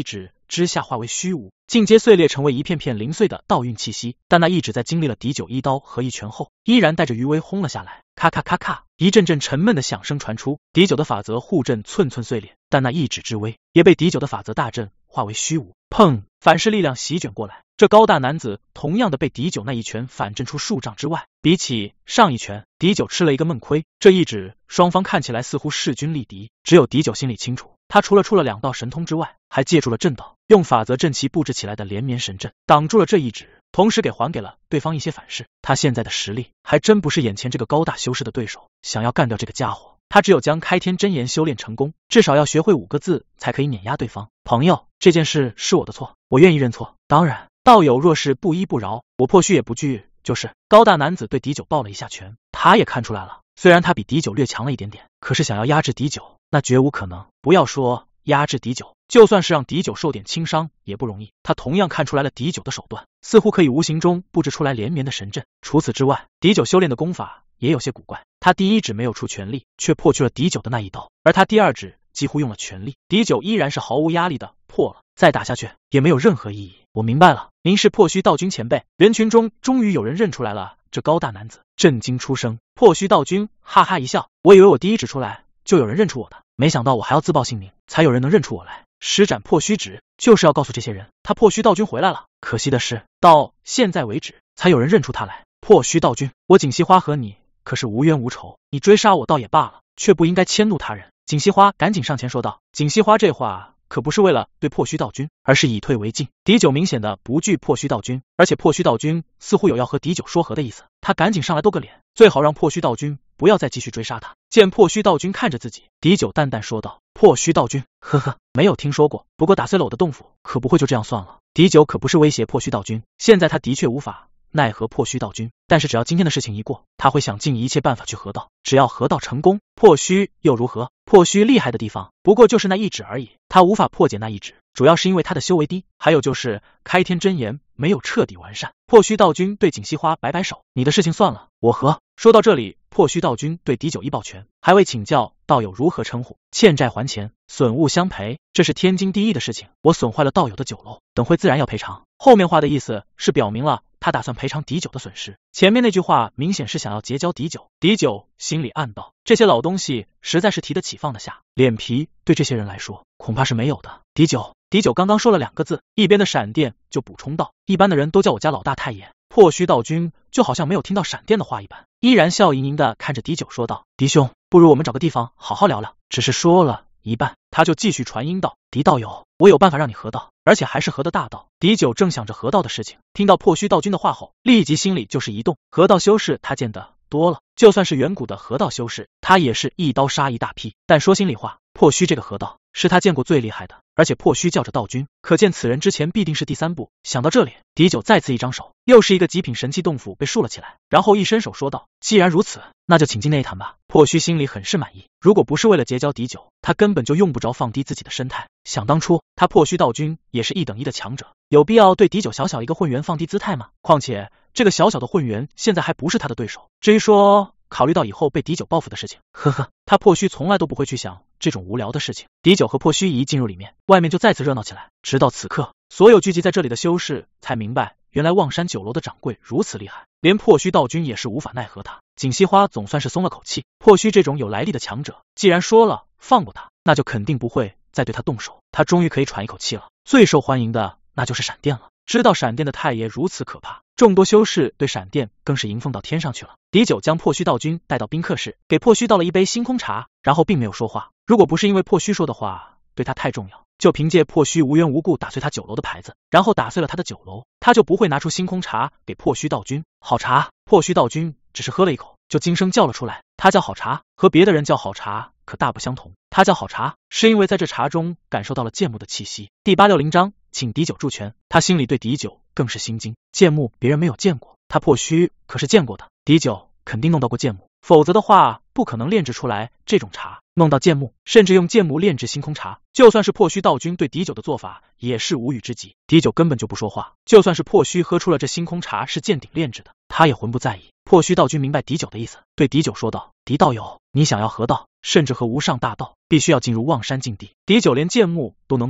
之下化为虚无，尽皆碎裂成为一片片零碎的道运气息。但那一指在经历了敌九一刀和一拳后，依然带着余威轰了下来，咔咔咔咔，一阵阵沉闷的响声传出。敌九的法则互震寸寸碎裂，但那一指之威也被敌九的法则大震，化为虚无。砰！反噬力量席卷过来，这高大男子同样的被敌九那一拳反震出数丈之外。比起上一拳，敌九吃了一个闷亏。这一指，双方看起来似乎势均力敌，只有敌九心里清楚，他除了出了2道神通之外，还借助了震道，用法则阵旗布置起来的连绵神阵挡住了这一指，同时还给了对方一些反噬。他现在的实力还真不是眼前这个高大修士的对手，想要干掉这个家伙，他只有将开天真言修炼成功，至少要学会5个字才可以碾压对方。朋友，这件事是我的错，我愿意认错。当然，道友若是不依不饶，我或许也不惧。就是高大男子对敌九抱了一下拳，他也看出来了，虽然他比敌九略强了一点点，可是想要压制敌九，那绝无可能。不要说压制敌九，就算是让敌九受点轻伤也不容易。他同样看出来了敌九的手段，似乎可以无形中布置出来连绵的神阵。除此之外，敌九修炼的功法也有些古怪，他第一指没有出全力，却破去了敌九的那一刀，而他第二指几乎用了全力，敌九依然是毫无压力的破了，再打下去也没有任何意义。我明白了，您是破虚道君前辈。人群中终于有人认出来了这高大男子，震惊出声。破虚道君哈哈一笑，我以为我第一指出来就有人认出我的，没想到我还要自报姓名才有人能认出我来。施展破虚指就是要告诉这些人，他破虚道君回来了。可惜的是，到现在为止才有人认出他来。破虚道君，我锦溪花和你可是无冤无仇，你追杀我倒也罢了，却不应该迁怒他人。锦溪花赶紧上前说道。锦溪花这话可不是为了对破虚道君，而是以退为进。敌九明显的不惧破虚道君，而且破虚道君似乎有要和敌九说和的意思，他赶紧上来斗个脸，最好让破虚道君不要再继续追杀他。见破虚道君看着自己，敌九淡淡说道。破虚道君，呵呵，没有听说过，不过打碎了我的洞府，可不会就这样算了。敌九可不是威胁破虚道君，现在他的确无法奈何破虚道君，但是只要今天的事情一过，他会想尽一切办法去河道，只要河道成功，破虚又如何？破虚厉害的地方不过就是那一指而已，他无法破解那一指，主要是因为他的修为低，还有就是开天真言没有彻底完善。破虚道君对锦溪花摆摆手，你的事情算了，我和。说到这里，破虚道君对敌九一抱拳，还未请教道友如何称呼。欠债还钱，损物相赔，这是天经地义的事情。我损坏了道友的酒楼，等会自然要赔偿。后面话的意思是表明了他打算赔偿敌九的损失，前面那句话明显是想要结交敌九。敌九心里暗道，这些老东西实在是提得起放得下，脸皮对这些人来说恐怕是没有的。敌九刚刚说了2个字，一边的闪电就补充道，一般的人都叫我家老大太爷。破虚道君就好像没有听到闪电的话一般，依然笑盈盈的看着敌九说道，敌兄，不如我们找个地方好好聊聊。只是说了一半，他就继续传音道，敌道友，我有办法让你河道，而且还是河的大道。敌九正想着河道的事情，听到破虚道君的话后，立即心里就是一动。河道修士他见得多了，就算是远古的河道修士，他也是一刀杀一大批。但说心里话，破虚这个河道是他见过最厉害的，而且破虚叫着道君，可见此人之前必定是第3步。想到这里，敌九再次一张手，又是一个极品神器洞府被竖了起来，然后一伸手说道，既然如此，那就请进内谈吧。破虚心里很是满意，如果不是为了结交敌九，他根本就用不着放低自己的身态。想当初他破虚道君也是1等1的强者，有必要对敌九小小一个混元放低姿态吗？况且这个小小的混元现在还不是他的对手。至于说考虑到以后被敌九报复的事情，呵呵，他破虚从来都不会去想这种无聊的事情。敌九和破虚一进入里面，外面就再次热闹起来。直到此刻，所有聚集在这里的修士才明白，原来望山酒楼的掌柜如此厉害，连破虚道君也是无法奈何他。锦溪花总算是松了口气，破虚这种有来历的强者，既然说了放过他，那就肯定不会再对他动手，他终于可以喘一口气了。最受欢迎的那就是闪电了。知道闪电的太爷如此可怕，众多修士对闪电更是迎奉到天上去了。敌九将破虚道君带到宾客室，给破虚倒了一杯星空茶，然后并没有说话。如果不是因为破虚说的话对他太重要，就凭借破虚无缘无故打碎他酒楼的牌子，然后打碎了他的酒楼，他就不会拿出星空茶给破虚道君。好茶！破虚道君只是喝了一口，就惊声叫了出来。他叫好茶，和别的人叫好茶可大不相同。他叫好茶，是因为在这茶中感受到了剑木的气息。第860章，请敌九助拳。他心里对敌九更是心惊，剑木别人没有见过，他破虚可是见过的。敌九肯定弄到过剑木，否则的话不可能炼制出来这种茶。弄到剑木，甚至用剑木炼制星空茶，就算是破虚道君对敌九的做法也是无语之极。敌九根本就不说话，就算是破虚喝出了这星空茶是剑鼎炼制的，他也浑不在意。破虚道君明白敌九的意思，对敌九说道，敌道友，你想要河道，甚至和无上大道，必须要进入望山禁地。敌九连剑木都能弄到，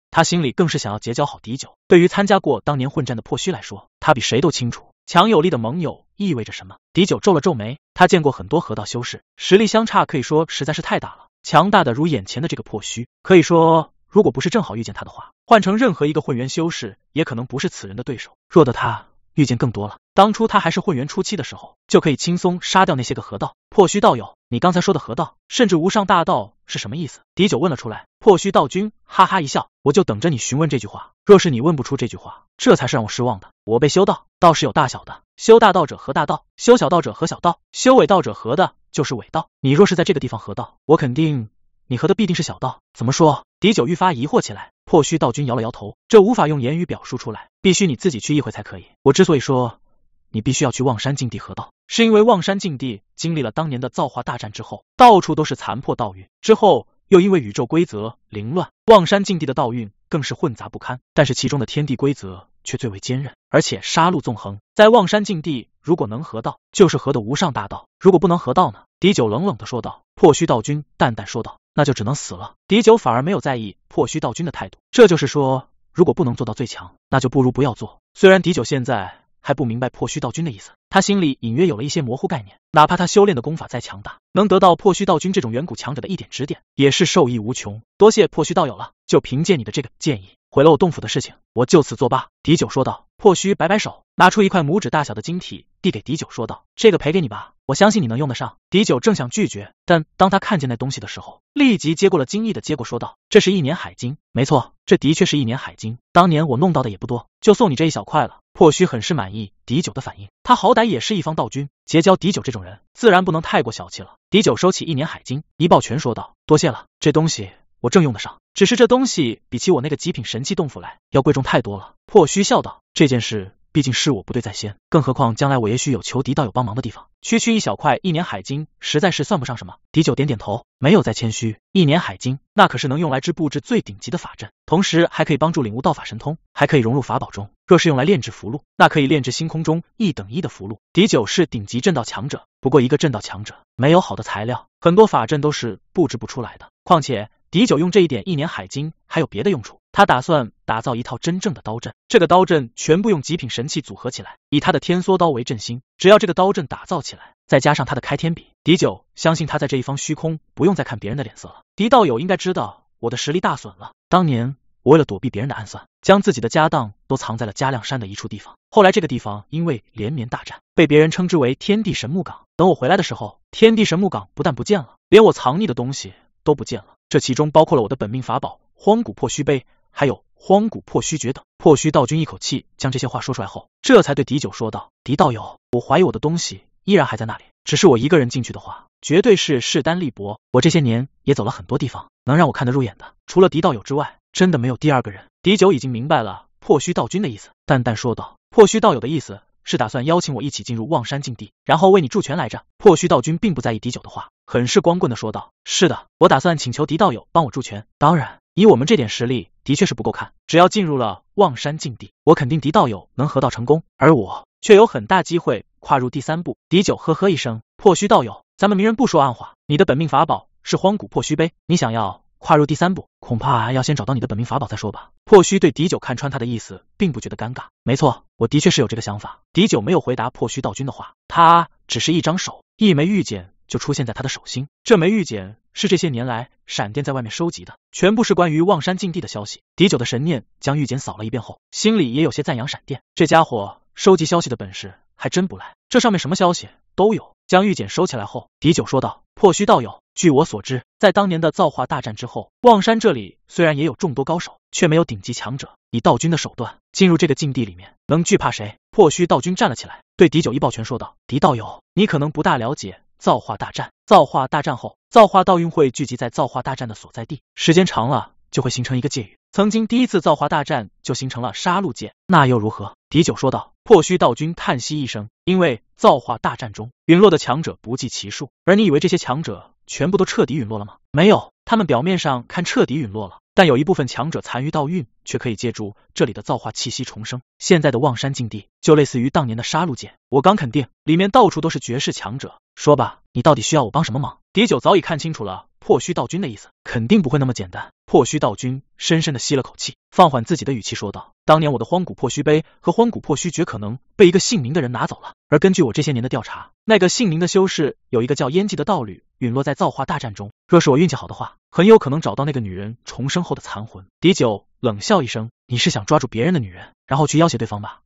他心里更是想要结交好敌九。对于参加过当年混战的破虚来说，他比谁都清楚强有力的盟友意味着什么。敌九皱了皱眉，他见过很多河道修士，实力相差可以说实在是太大了，强大的如眼前的这个破虚，可以说如果不是正好遇见他的话，换成任何一个混元修士也可能不是此人的对手。弱的他遇见更多了，当初他还是混元初期的时候，就可以轻松杀掉那些个河道。破虚道友，你刚才说的河道甚至无上大道是什么意思？敌九问了出来。破虚道君哈哈一笑，我就等着你询问这句话，若是你问不出这句话，这才是让我失望的。我辈修道，道是有大小的，修大道者合大道，修小道者合小道，修伪道者合的就是伪道。你若是在这个地方合道，我肯定你合的必定是小道。怎么说？敌九愈发疑惑起来。破虚道君摇了摇头，这无法用言语表述出来，必须你自己去意会才可以。我之所以说你必须要去望山禁地合道，是因为望山禁地经历了当年的造化大战之后，到处都是残破道运，之后又因为宇宙规则凌乱，望山禁地的道运更是混杂不堪，但是其中的天地规则却最为坚韧，而且杀戮纵横。在望山禁地如果能合道，就是合的无上大道，如果不能合道呢？敌九冷冷地说道。破虚道君淡淡说道，那就只能死了。敌九反而没有在意破虚道君的态度，这就是说如果不能做到最强，那就不如不要做。虽然敌九现在还不明白破虚道君的意思，他心里隐约有了一些模糊概念，哪怕他修炼的功法再强大，能得到破虚道君这种远古强者的一点指点，也是受益无穷。多谢破虚道友了，就凭借你的这个建议，毁了我洞府的事情，我就此作罢。敌九说道。破虚摆摆手，拿出一块拇指大小的晶体递给敌九说道，这个赔给你吧，我相信你能用得上。敌九正想拒绝，但当他看见那东西的时候，立即接过了，惊异的接过说道，这是1年海晶。没错，这的确是1年海晶，当年我弄到的也不多，就送你这一小块了。破虚很是满意敌九的反应，他好歹也是一方道君，结交敌九这种人，自然不能太过小气了。敌九收起1年海晶，一抱拳说道，多谢了，这东西我正用得上，只是这东西比起我那个极品神器洞府来，要贵重太多了。破虚笑道，这件事毕竟是我不对在先，更何况将来我也许有求敌道友帮忙的地方，区区一小块1年海晶实在是算不上什么。敌九点点头，没有再谦虚，1年海晶那可是能用来织布置最顶级的法阵，同时还可以帮助领悟道法神通，还可以融入法宝中，若是用来炼制符箓，那可以炼制星空中1等1的符箓。敌九是顶级阵道强者，不过一个阵道强者没有好的材料，很多法阵都是布置不出来的，况且敌九用这一点1年海晶还有别的用处，他打算打造一套真正的刀阵，这个刀阵全部用极品神器组合起来，以他的天梭刀为阵心，只要这个刀阵打造起来，再加上他的开天笔，敌九相信他在这一方虚空不用再看别人的脸色了。敌道友应该知道我的实力大损了，当年我为了躲避别人的暗算，将自己的家当都藏在了嘉亮山的一处地方，后来这个地方因为连绵大战，被别人称之为天地神木港，等我回来的时候，天地神木港不但不见了，连我藏匿的东西都不见了，这其中包括了我的本命法宝荒古破虚杯，还有荒古破虚诀等。破虚道君一口气将这些话说出来后，这才对敌九说道，敌道友，我怀疑我的东西依然还在那里，只是我一个人进去的话，绝对是势单力薄，我这些年也走了很多地方，能让我看得入眼的，除了敌道友之外，真的没有第二个人。敌九已经明白了破虚道君的意思，淡淡说道，破虚道友的意思是打算邀请我一起进入望山禁地，然后为你助拳来着。破虚道君并不在意敌九的话，很是光棍的说道，是的，我打算请求敌道友帮我助拳，当然以我们这点实力的确是不够看，只要进入了望山禁地，我肯定敌道友能合道成功，而我却有很大机会跨入第3步。敌九呵呵一声，破虚道友，咱们明人不说暗话，你的本命法宝是荒古破虚杯，你想要跨入第3步，恐怕要先找到你的本命法宝再说吧。破虚对敌九看穿他的意思，并不觉得尴尬。没错，我的确是有这个想法。敌九没有回答破虚道君的话，他只是一张手，一枚玉简就出现在他的手心。这枚玉简是这些年来闪电在外面收集的，全部是关于望山禁地的消息。敌九的神念将玉简扫了一遍后，心里也有些赞扬闪电，这家伙收集消息的本事还真不赖，这上面什么消息都有。将玉简收起来后，敌九说道，破虚道友，据我所知，在当年的造化大战之后，望山这里虽然也有众多高手，却没有顶级强者，以道君的手段进入这个禁地里面，能惧怕谁？破虚道君站了起来，对敌九一抱拳说道，敌道友，你可能不大了解造化大战，造化大战后，造化道运会聚集在造化大战的所在地，时间长了就会形成一个界域，曾经第一次造化大战就形成了杀戮界，那又如何？敌九说道。破虚道君叹息一声，因为造化大战中陨落的强者不计其数，而你以为这些强者全部都彻底陨落了吗？没有，他们表面上看彻底陨落了， 但有一部分强者残余道运，却可以借助这里的造化气息重生。现在的望山禁地就类似于当年的杀戮界，我刚肯定里面到处都是绝世强者。说吧，你到底需要我帮什么忙？敌九早已看清楚了破虚道君的意思，肯定不会那么简单。破虚道君深深的吸了口气，放缓自己的语气说道：当年我的荒古破虚杯和荒古破虚诀可能被一个姓名的人拿走了，而根据我这些年的调查，那个姓名的修士有一个叫烟迹的道侣陨落在造化大战中，若是我运气好的话，很有可能找到那个女人重生后的残魂。敌九冷笑一声：你是想抓住别人的女人，然后去要挟对方吧？